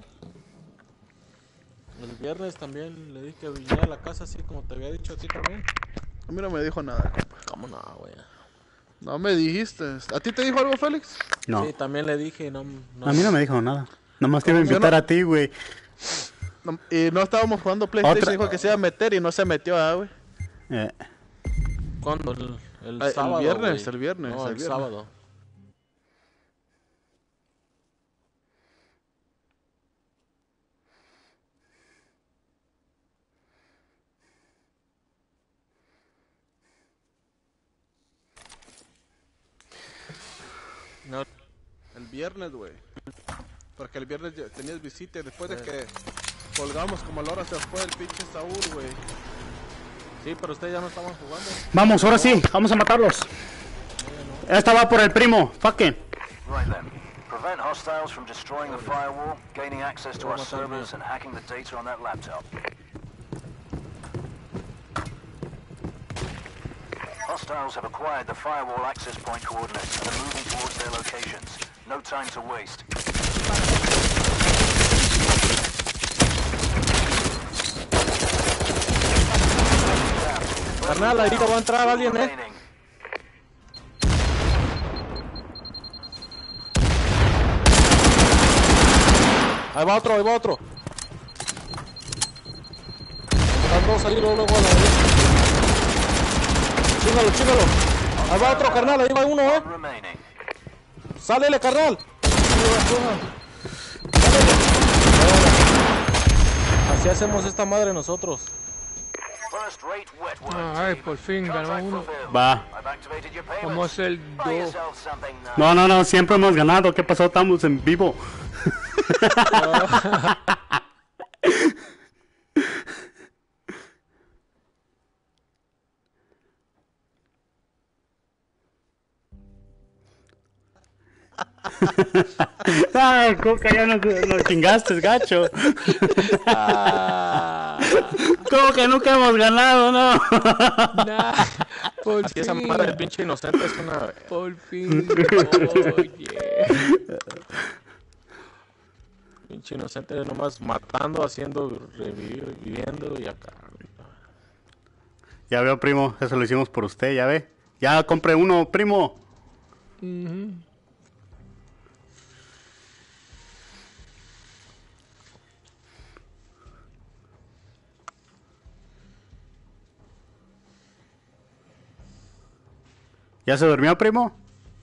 El viernes también le dije que viniera a la casa así como te había dicho a ti también. A mí no me dijo nada, compa. ¿Cómo no, güey? No me dijiste. ¿A ti te dijo algo, Félix? No. Sí, también le dije, no... A mí no me dijo nada. Nomás te iba a invitar a ti, güey. No, y no estábamos jugando PlayStation, Otra- dijo que se iba a meter y no se metió, güey. ¿Cuándo? El El sábado, viernes, güey. el viernes, No, el el viernes. sábado. No, El viernes, güey. Porque el viernes ya tenías visita y después de que colgamos como a la hora se fue el pinche Saúl, güey. sí, pero ustedes ya no estaban jugando. Vamos, ahora sí. Vamos a matarlos. Esta va por el primo. Fucking. Right then. Prevent hostiles from destroying the firewall, gaining access to our Vamos a ver. servers, and hacking the data on that laptop. Hostiles have acquired the firewall access point coordinates and are moving towards their locations. No time to waste. Carnal, ahorita va a entrar alguien, Remaining. Ahí va otro, ahí va otro. Están todos ahí, luego a la derecha. Chíngalo, chíngalo. Ahí va otro, carnal, ahí va uno, One remaining. Sálele, carnal. Así hacemos esta madre nosotros. First rate wet work. Ay, por fin ganó Contract uno. fulfilled. Va. I've activated your payments. Vamos a hacer Buy dos. yourself something nice. No, siempre hemos ganado. ¿Qué pasó? Estamos en vivo. Ay, Coca, ya no chingaste, gacho. ¿Cómo que nunca hemos ganado, no? Nah, por Así esa fin. madre del pinche inocente es una... Por fin. Oye. Pinche inocente nomás matando, haciendo, reviviendo y acá. Ya veo, primo. Eso lo hicimos por usted, ya ve. Ya compré uno, primo. ¿Ya se durmió, primo?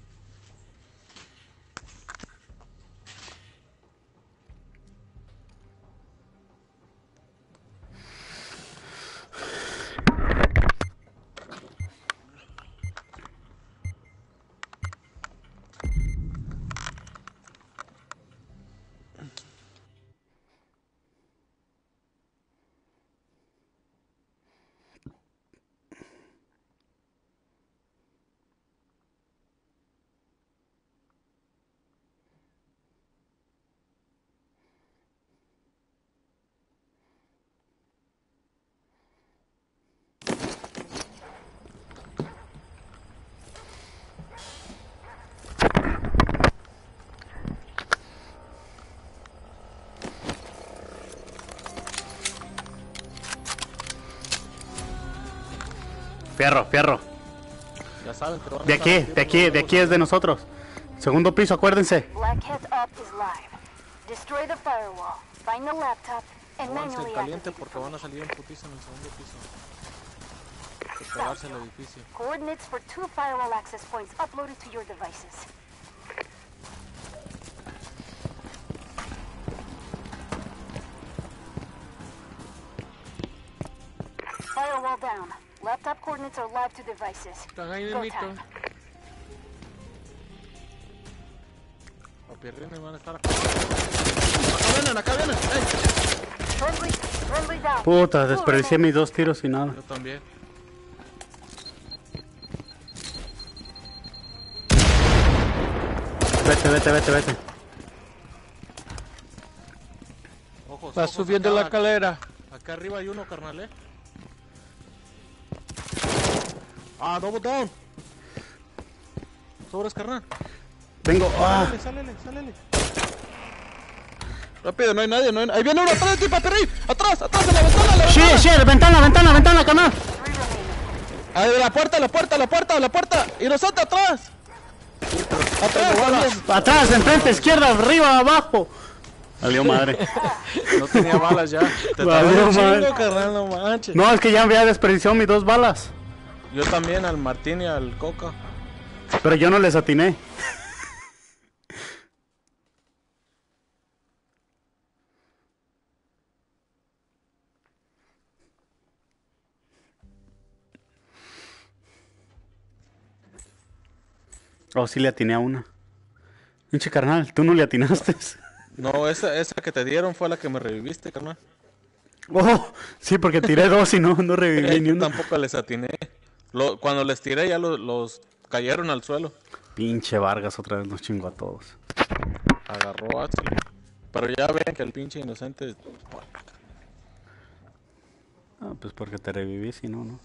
Fierro, fierro. Ya saben que van a De estar aquí, haciendo de aquí, de aquí es de nosotros. Segundo piso, acuérdense. Blackhead Up is live. Destroy the firewall, find the laptop, and Pónganse manually caliente activate porque van a salir en putiza en el segundo piso. Hay que pegarse el edificio. coordinates for 2 firewall access points uploaded to your devices. Firewall down. Laptop coordinates are live to devices. Están ahí Go mismito. time. Papirrines van a estar acá. Acá vienen, acá vienen. ¡Ey! Friendly down. Puta, desperdicié mis 2 tiros y nada. Yo también. Vete. Ojos, Va ojos subiendo acá. la escalera. Acá arriba hay uno, carnal, Ah, double down. Sobres, carnal. Vengo. Ah. Sálele. Rápido, no hay nadie, Ahí viene uno atrás de ti, papirrín. Atrás, en la ventana, Shit, ventana, canal. 3 remaining. Ahí, la puerta. Y nosotros atrás. Atrás. Atrás, enfrente, izquierda, arriba, abajo. Valió madre. No tenía balas ya. Te Valió tardó un madre. chingo, carnal, no manches. No, es que ya había desperdiciado mis 2 balas. Yo también, al Martín y al Coca. Pero yo no les atiné. Oh, sí le atiné a una. Pinche carnal, tú no le atinaste. No, esa que te dieron fue la que me reviviste, carnal. Oh, sí, porque tiré 2 y no reviví ni Yo uno. tampoco les atiné. Cuando les tiré ya los cayeron al suelo. Pinche Vargas otra vez nos chingó a todos. Agarró Axel. Pero ya ven que el pinche inocente... Ah, pues porque te reviví, si no, no.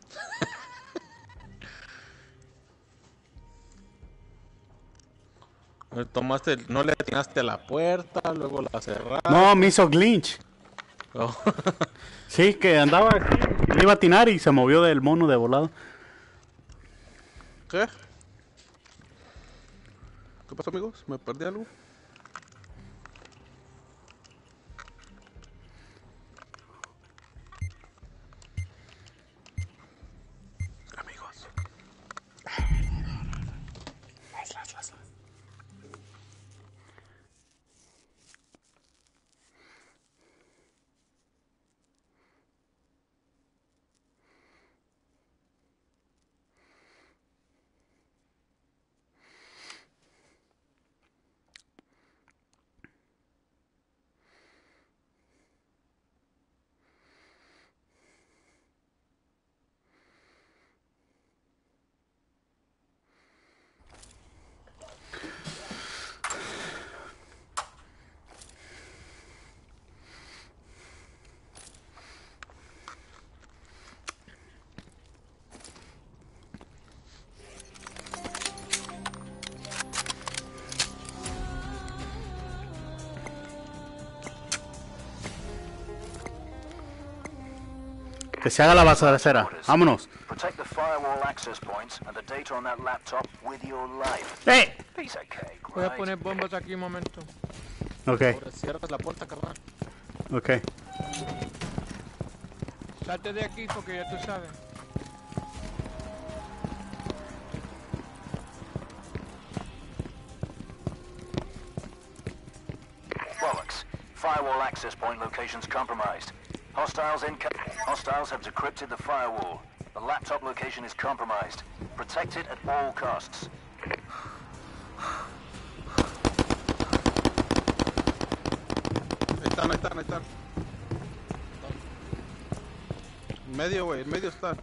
No le atinaste a la puerta, luego la cerraste. No, me hizo glitch. Oh. Sí, que andaba aquí, le iba a atinar y se movió del mono de volado. ¿Qué? ¿Qué pasó, amigos? ¿Me perdí algo? Que se haga la balacera. Vámonos. Protect the firewall access points and the data on that laptop with your life. ¡Eh! Piece of cake, Voy a right? poner bombas aquí un momento. Ok, Ahora cierras la puerta, carnal. ok. Salte de aquí porque ya tú sabes. Bollocks. Firewall access point locations compromised. Hostiles have decrypted the firewall. The laptop location is compromised. Protect it at all costs. Ahí están. En medio, güey, en medio están.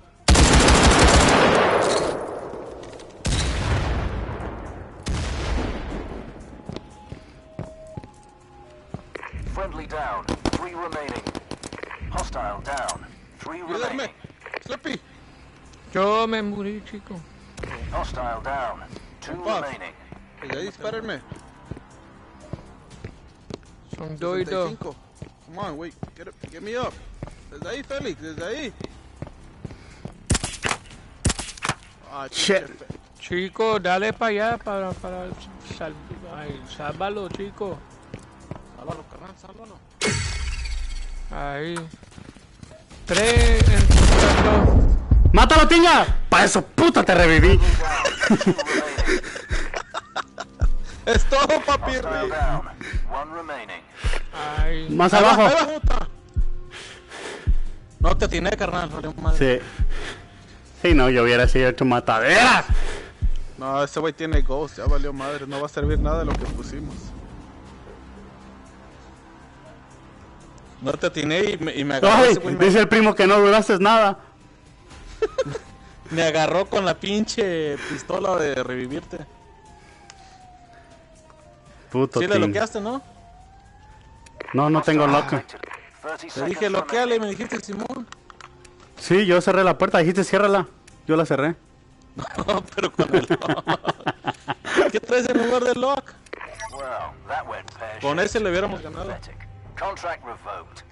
Friendly down. 3 remaining. Hostile down. 3 Ayúdame. remaining. Sleepy. Yo me morí, chico. Hostile down. 2 Boss. remaining. Desde ahí, dispárenme. Son 2 y 2. 65. Come on, wait. Get me up. Desde ahí, Félix, desde ahí. Ah, Shit. Chico, dale para allá para sálvalo, chico. Sálvalo, carnal, sálvalo. Ahí. 3 en contra 2. ¡Mátalo, tinga! ¡Para eso, puta, te reviví! Down. 2 remaining. Es todo, papi. Hostile down. 1 remaining. Ahí. Más Ahí va, abajo. ahí va, puta. No te atiné, carnal. Vale, madre. Sí. Sí, no, yo hubiera sido hecho matadera. No, ese güey tiene ghost, ya valió madre. No va a servir nada de lo que pusimos. No te atiné y me agarró. Ay, ese güey, dice el primo que no duraste nada. me agarró con la pinche pistola de revivirte. Puto Sí, le ting. bloqueaste, ¿no? No, no tengo lock. 30 Te seconds dije remaining. bloqueale y me dijiste Simón. Sí, yo cerré la puerta. Dijiste ciérrala. Yo la cerré. No, pero con el lock. ¿Qué traes en lugar del lock? Well, that went pear-shaped. Con ese le hubiéramos ganado. Pathetic. Contract revoked.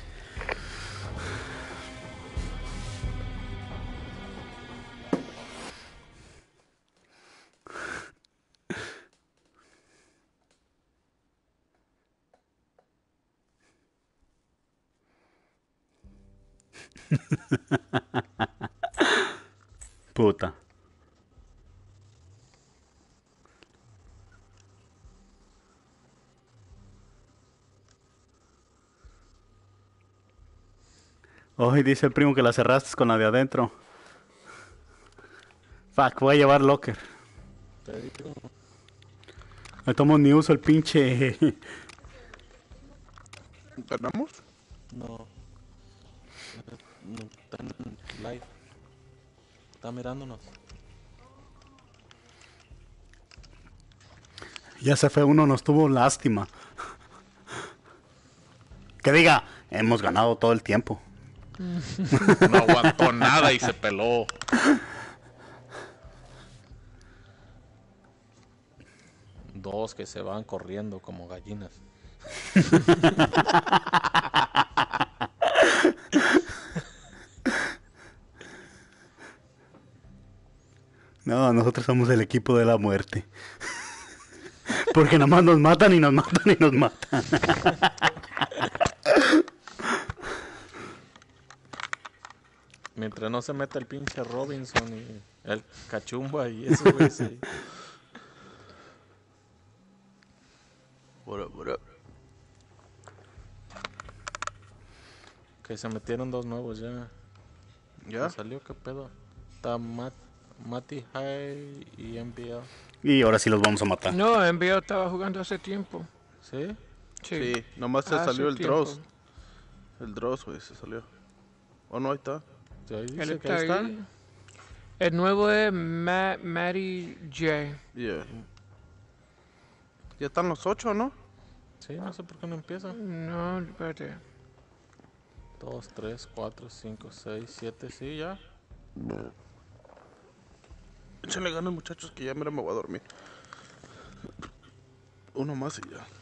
Puta. Hoy dice el primo que la cerraste con la de adentro. Fuck, voy a llevar locker. Me tomo ni uso el pinche. ¿Ganamos? No. No, está en live. Está mirándonos. Ya se fue uno, nos tuvo lástima. Que diga, hemos ganado todo el tiempo. No aguantó nada y se peló. Dos que se van corriendo como gallinas. No, nosotros somos el equipo de la muerte. Porque nada más nos matan y nos matan y nos matan. Mientras no se meta el pinche Robinson y el cachumba y eso, güey, sí. What up? Que se metieron dos nuevos ya. ¿Ya? ¿Salió qué pedo? Está Mati High y MBL. Y ahora sí los vamos a matar. No, envío estaba jugando hace tiempo. ¿Sí? Sí, nomás se Hace salió el tiempo. Dross. El Dross, güey, se salió. Oh, no, ahí está. Sí, ahí Él dice que está ahí está. ahí. El nuevo es Matty J. Yeah. Ya están los 8, ¿no? Sí, no sé por qué no empieza. No, espérate. 2, 3, 4, 5, 6, 7, sí, ya. Échale ganas, muchachos, que ya mira, me voy a dormir. Uno más y ya.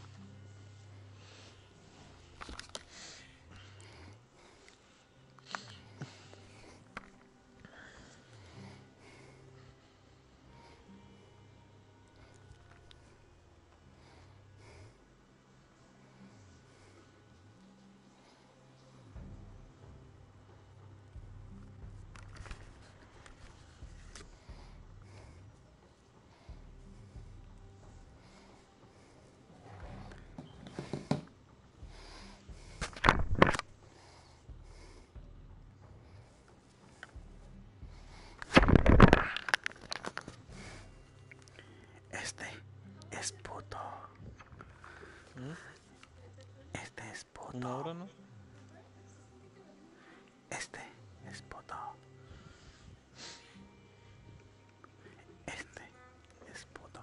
puto. Este es puto. Una hora, ¿no? Este es puto. Este es puto.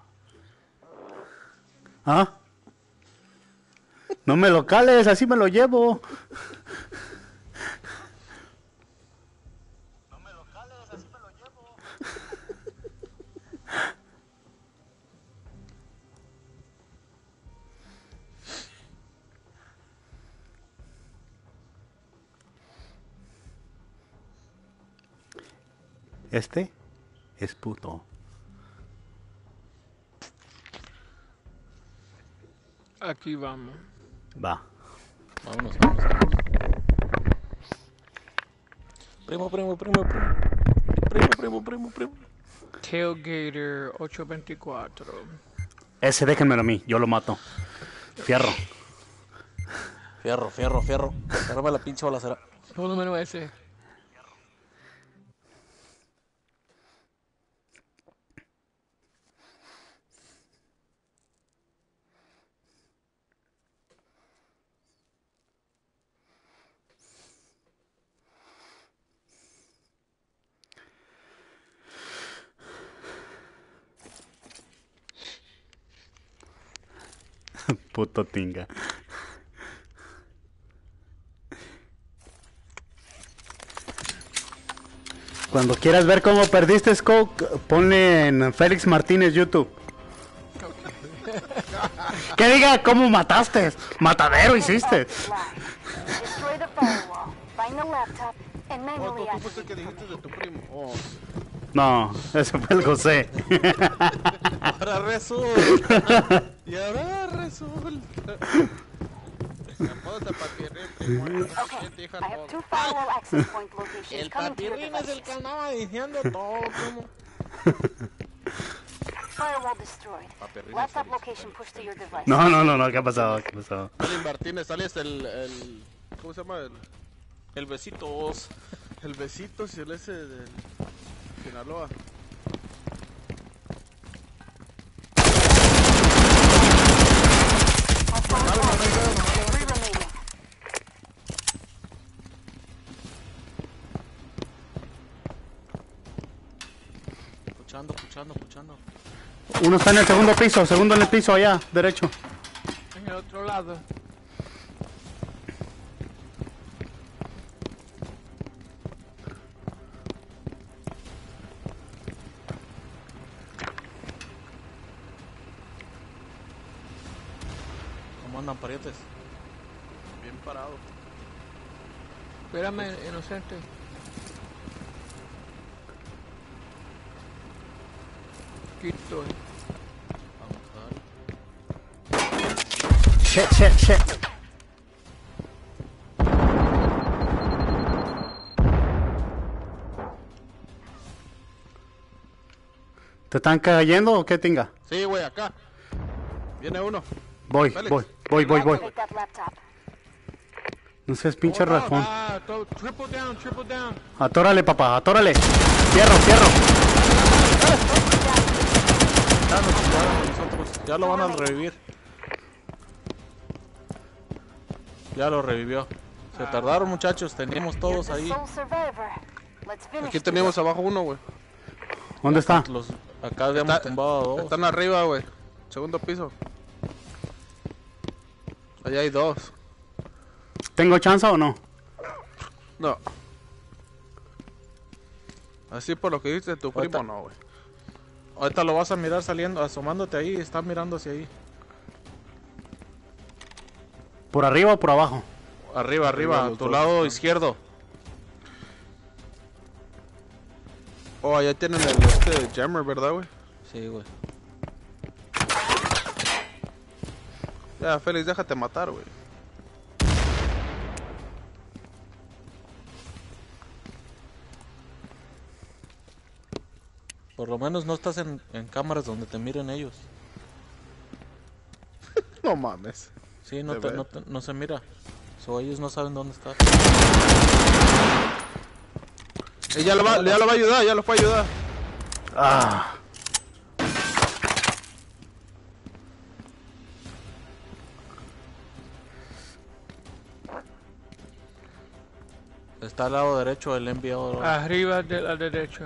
¿Ah? No me lo cales, así me lo llevo. No me lo cales, así me lo llevo. Este es puto. Aquí vamos. Va. Vámonos, vámonos. Primo. Tailgater 824. Ese déjenmelo a mí, yo lo mato. Fierro. Fierro. Agárrame la pinche balacera. Por lo menos ese. Puto tinga. Cuando quieras ver cómo perdiste Scope, ponle en Félix Martínez YouTube. Que diga cómo mataste. Matadero hiciste. Destroy the firewall. Find the laptop and manually Tú fuiste el activate. que dijiste de tu primo. Oh. No, ese fue el José. Ahora resulta. Y ahora resulta. Apódate papirrín, primo. Okay, I have 2 firewall access point locations El coming to your papirrín es el devices. que andaba diciendo todo, primo. Firewall destroyed. Papirrín Laptop es location pushed to your device. No, ¿qué ha pasado? ¿Qué ha pasado? Alin Martínez, sales el... ¿Cómo se llama? El besitos. El Besitos y el ese del Sinaloa. Three remaining. Puchando. Uno está en el segundo piso, segundo en el piso allá, derecho. En el otro lado. ¿Cómo andan, parientes? Bien parado. Espérame, inocente. Aquí estoy. Vamos a darle. Shit. ¿Te están cayendo o qué tinga? Sí, güey, acá. Viene uno. Voy. Activate that laptop. No seas pinche rajón. Triple down. Atórale, papá, atórale. Fierro. Nosotros ya lo van a revivir. Ya lo revivió. Se tardaron, muchachos. Teníamos You're todos the ahí. sole survivor. Let's finish Aquí this. teníamos abajo uno, güey. ¿Dónde está? Acá habíamos tumbado a dos. Están arriba, güey. Segundo piso. Allá hay dos. ¿Tengo chance o no? No. Así por lo que dices tu primo, Ahorita- no, güey. Ahorita lo vas a mirar saliendo, asomándote ahí. Está mirando hacia ahí. ¿Por arriba o por abajo? Arriba, a los tu dos lado están. izquierdo. Oh, allá tienen el jammer, ¿verdad, güey? Sí, güey. Ya, Félix, déjate matar, güey. Por lo menos no estás en cámaras donde te miren ellos. No mames. Sí, De ver. no se mira. So, ellos no saben dónde estás. Ya lo va a ayudar, ya lo fue a ayudar. Está al lado derecho el enviado. Arriba de la derecha.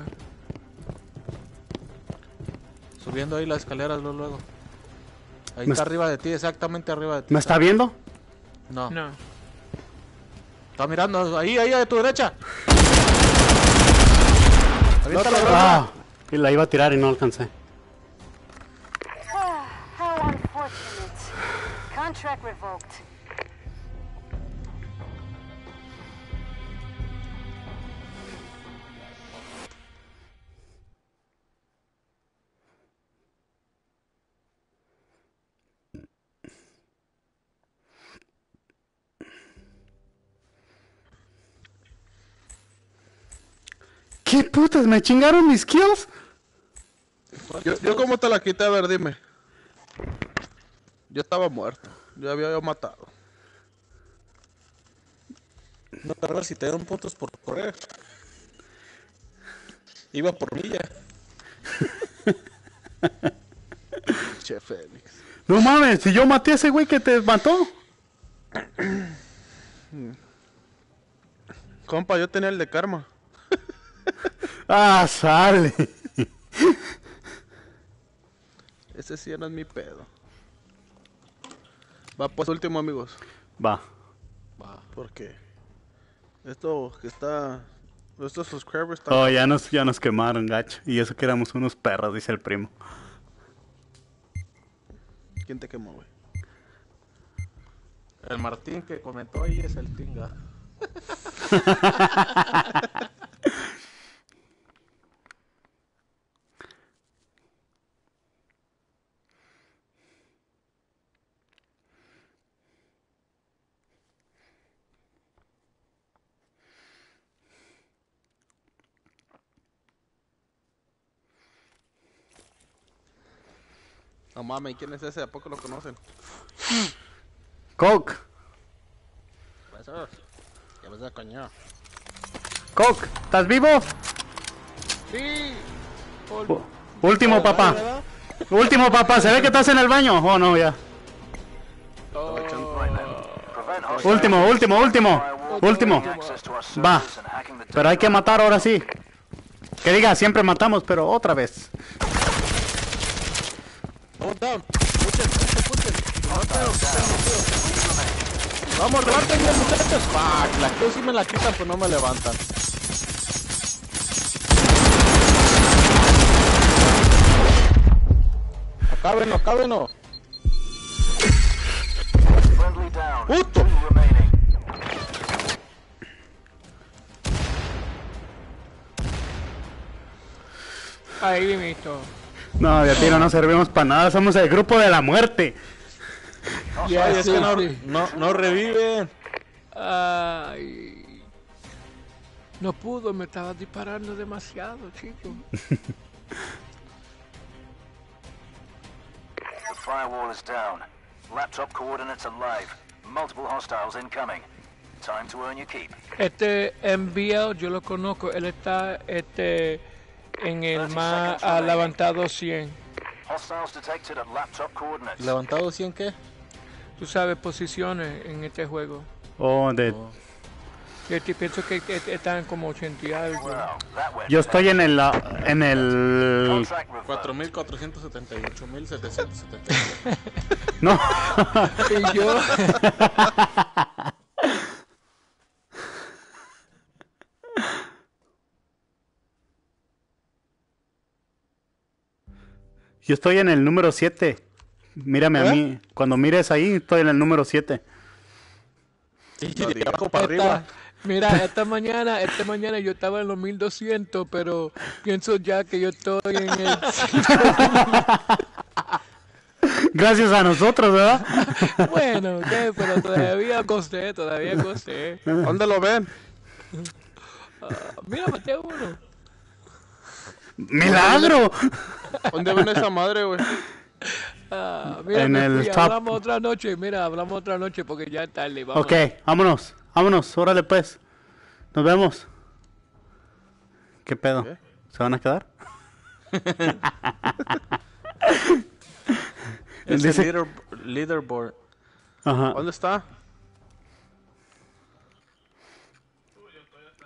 Subiendo ahí las escaleras luego. Ahí Me está est- arriba de ti, exactamente arriba de ti. ¿Me está viendo? No. No. Está mirando, ahí a tu derecha. Avienta la Ah, y la iba a tirar y no alcancé. How unfortunate. Contract revoked. ¿Qué putas? ¿Me chingaron mis kills? Yo cómo te la quité, a ver, dime. Yo estaba muerto. Yo había matado. No cargas si te dan puntos por correr. Iba por milla. Che, Félix. No mames, si yo maté a ese güey que te mató. Compa, yo tenía el de karma. Ah, sale. Ese sí no es mi pedo. Va, pues último, amigos. Va. Porque esto que está... Estos subscribers están... Oh, ya nos quemaron, gacho. Y eso que éramos unos perros, dice el primo. ¿Quién te quemó, güey? El Martín que comentó ahí es el Tinga. No mames, ¿quién es ese? ¿A poco lo conocen? Coke. ¿Qué pasa, coño? Coke, ¿estás vivo? Sí. Último, papá. Último, papá. ¿Se ve que estás en el baño? Oh, no, ya. Último. Último. Va. Pero hay que matar ahora sí. Que diga, siempre matamos, pero otra vez. Vamos down. Puchen. Vamos, levántenme, muchachos. Fuck, la que sí me la quitan, pues no me levantan. Acábenlo. Friendly down. Puto. 2 remaining. Ahí mismo. No, de tiro no servimos para nada. Somos el grupo de la muerte. Ya, Ay, es que sí. no reviven. Ay. No pudo, me estaba disparando demasiado, chico. The firewall is down. Laptop coordinates are live. Multiple hostiles incoming. Time to earn your keep. Este MBL yo lo conozco, él está en el 30 más seconds remaining. levantado 100. Hostiles detected at laptop coordinates. ¿Levantado 100 qué? Tú sabes posiciones en este juego. Oh, de... Yo pienso que están como 80 y algo. Well, that went Yo estoy en el... contract revoked. 4.478.770. No. Y yo, Yo estoy en el número 7. Mírame a mí. Cuando mires ahí, estoy en el número 7. Sí, de abajo para arriba. mira, esta mañana yo estaba en los 1200, pero pienso ya que yo estoy en el... Gracias a nosotros, ¿verdad? Bueno, ¿qué? Pero todavía gocé. ¿Dónde lo ven? Mira, maté uno. ¡Milagro! ¿Dónde ven esa madre, güey? Mira, En me el fui, top. hablamos otra noche porque ya es tarde. Vamos. Ok, vámonos, órale pues. Nos vemos. ¿Qué pedo? ¿Qué? ¿Se van a quedar? Es Dice- el leaderboard. Ajá. ¿Dónde está?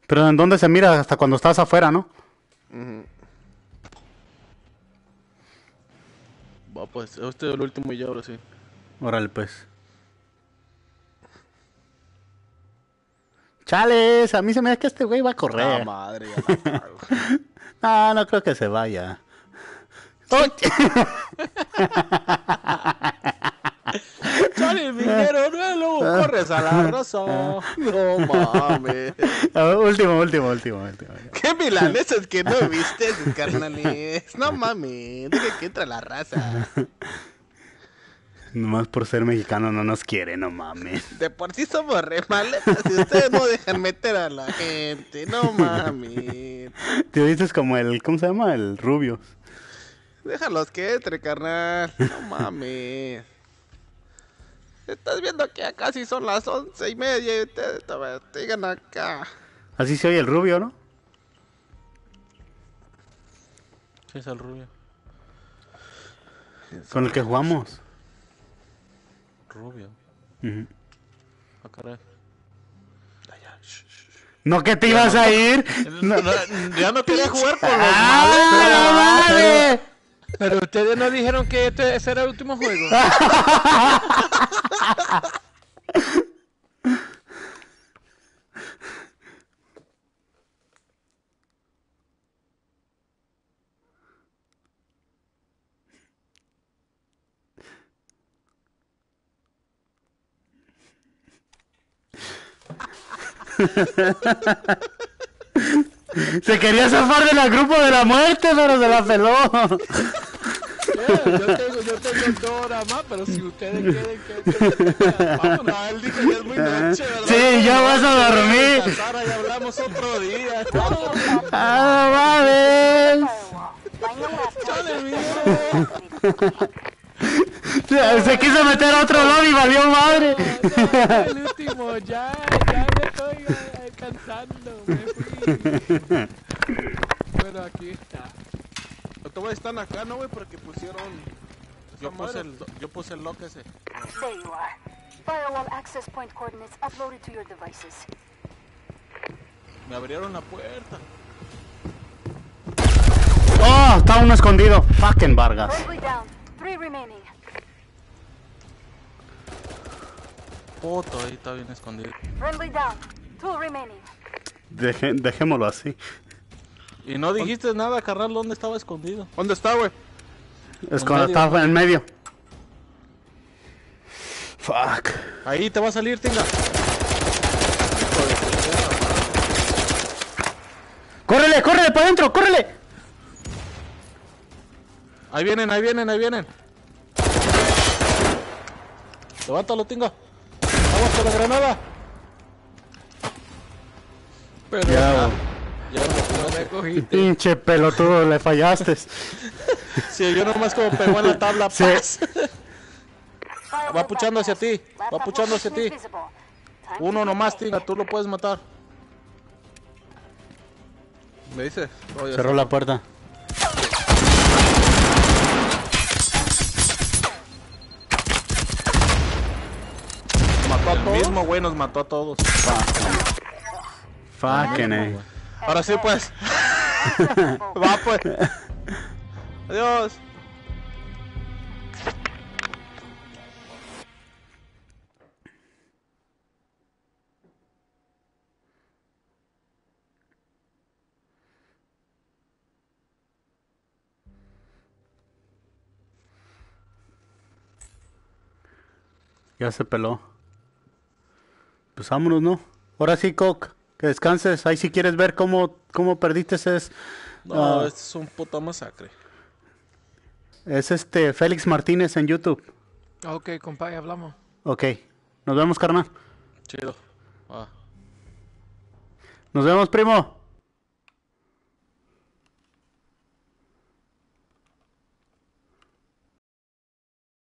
Pero ¿en dónde se mira? Hasta cuando estás afuera, ¿no? Va, pues, este es el último y ya ahora sí. Órale, pues. Chales, a mí se me da que este güey va a correr. Ah, madre, ya la cago. No creo que se vaya. Chale, minero, no, luego corres a la razón. No mames. Último. ¿Qué milanesas que no viste, carnales? No mames, deja que entra la raza. Nomás por ser mexicano no nos quiere, no mames. De por sí somos re maletas y ustedes no dejan meter a la gente. No mames. Te dices como el, ¿cómo se llama? El Rubio. Déjalos que entre, carnal. No mames. Estás viendo que ya casi son las 11:30 y ustedes todavía sigan acá. Así se oye el Rubio, ¿no? ¿Qué es el rubio? Con el que jugamos. Rubio. Ujú. Ah, caray. ¿No que te ibas a ir? Ya no quería jugar con los ¡Ah, madre! Pero ustedes no dijeron que ese era el último juego. Se quería zafar de la grupo de la muerte, pero se la peló. Yo tengo 2 horas más, pero si ustedes quieren que... Vámonos, él dijo que es muy noche, ¿verdad? Sí, ya vas a dormir. Sara, y hablamos otro día. ¡Ah, mames! Se quiso meter a otro lobby y valió madre. No, el último, ya me estoy cansando, me fui. Pero aquí está. Todos están acá, ¿no, güey? Porque pusieron... Yo puse el lock ese. There you are. Firewall access point coordinates uploaded to your devices. Me abrieron la puerta. ¡Oh! Está uno escondido. Fucking Vargas. Friendly down. 3 remaining. Puto, ahí está bien escondido. Friendly down. 2 remaining. Dejémoslo así. Y no dijiste nada, carnal, ¿dónde estaba escondido? ¿Dónde está, güey? Estaba en medio. Fuck. Ahí te va a salir, tinga. ¡Córrele, córrele para adentro, córrele! Ahí vienen. Levántalo, tinga. Vamos con la granada. Pero Ya, no me cogiste. pinche pelotudo, le fallaste. Sí, yo nomás como pegó en la tabla. Sí. ¡Paz! Firewall Va puchando hacia bypass. ti. Laptop Va puchando hacia location ti. is visible. Time to Uno get nomás, ready. tinga, tú lo puedes matar. ¿Me dices? Oh, ya Cerró está. la puerta. ¿Mató a El todos? mismo güey nos mató a todos. Fucking Ahora sí, pues. Va, pues. Adiós. Ya se peló. Pues vámonos, ¿no? Ahora sí, Coke, que descanses. Ahí si quieres ver cómo perdiste es... No, este es un puta masacre. Es Félix Martínez en YouTube. Ok, compadre, hablamos. Ok. Nos vemos, carnal. Chido. Ah. Nos vemos, primo.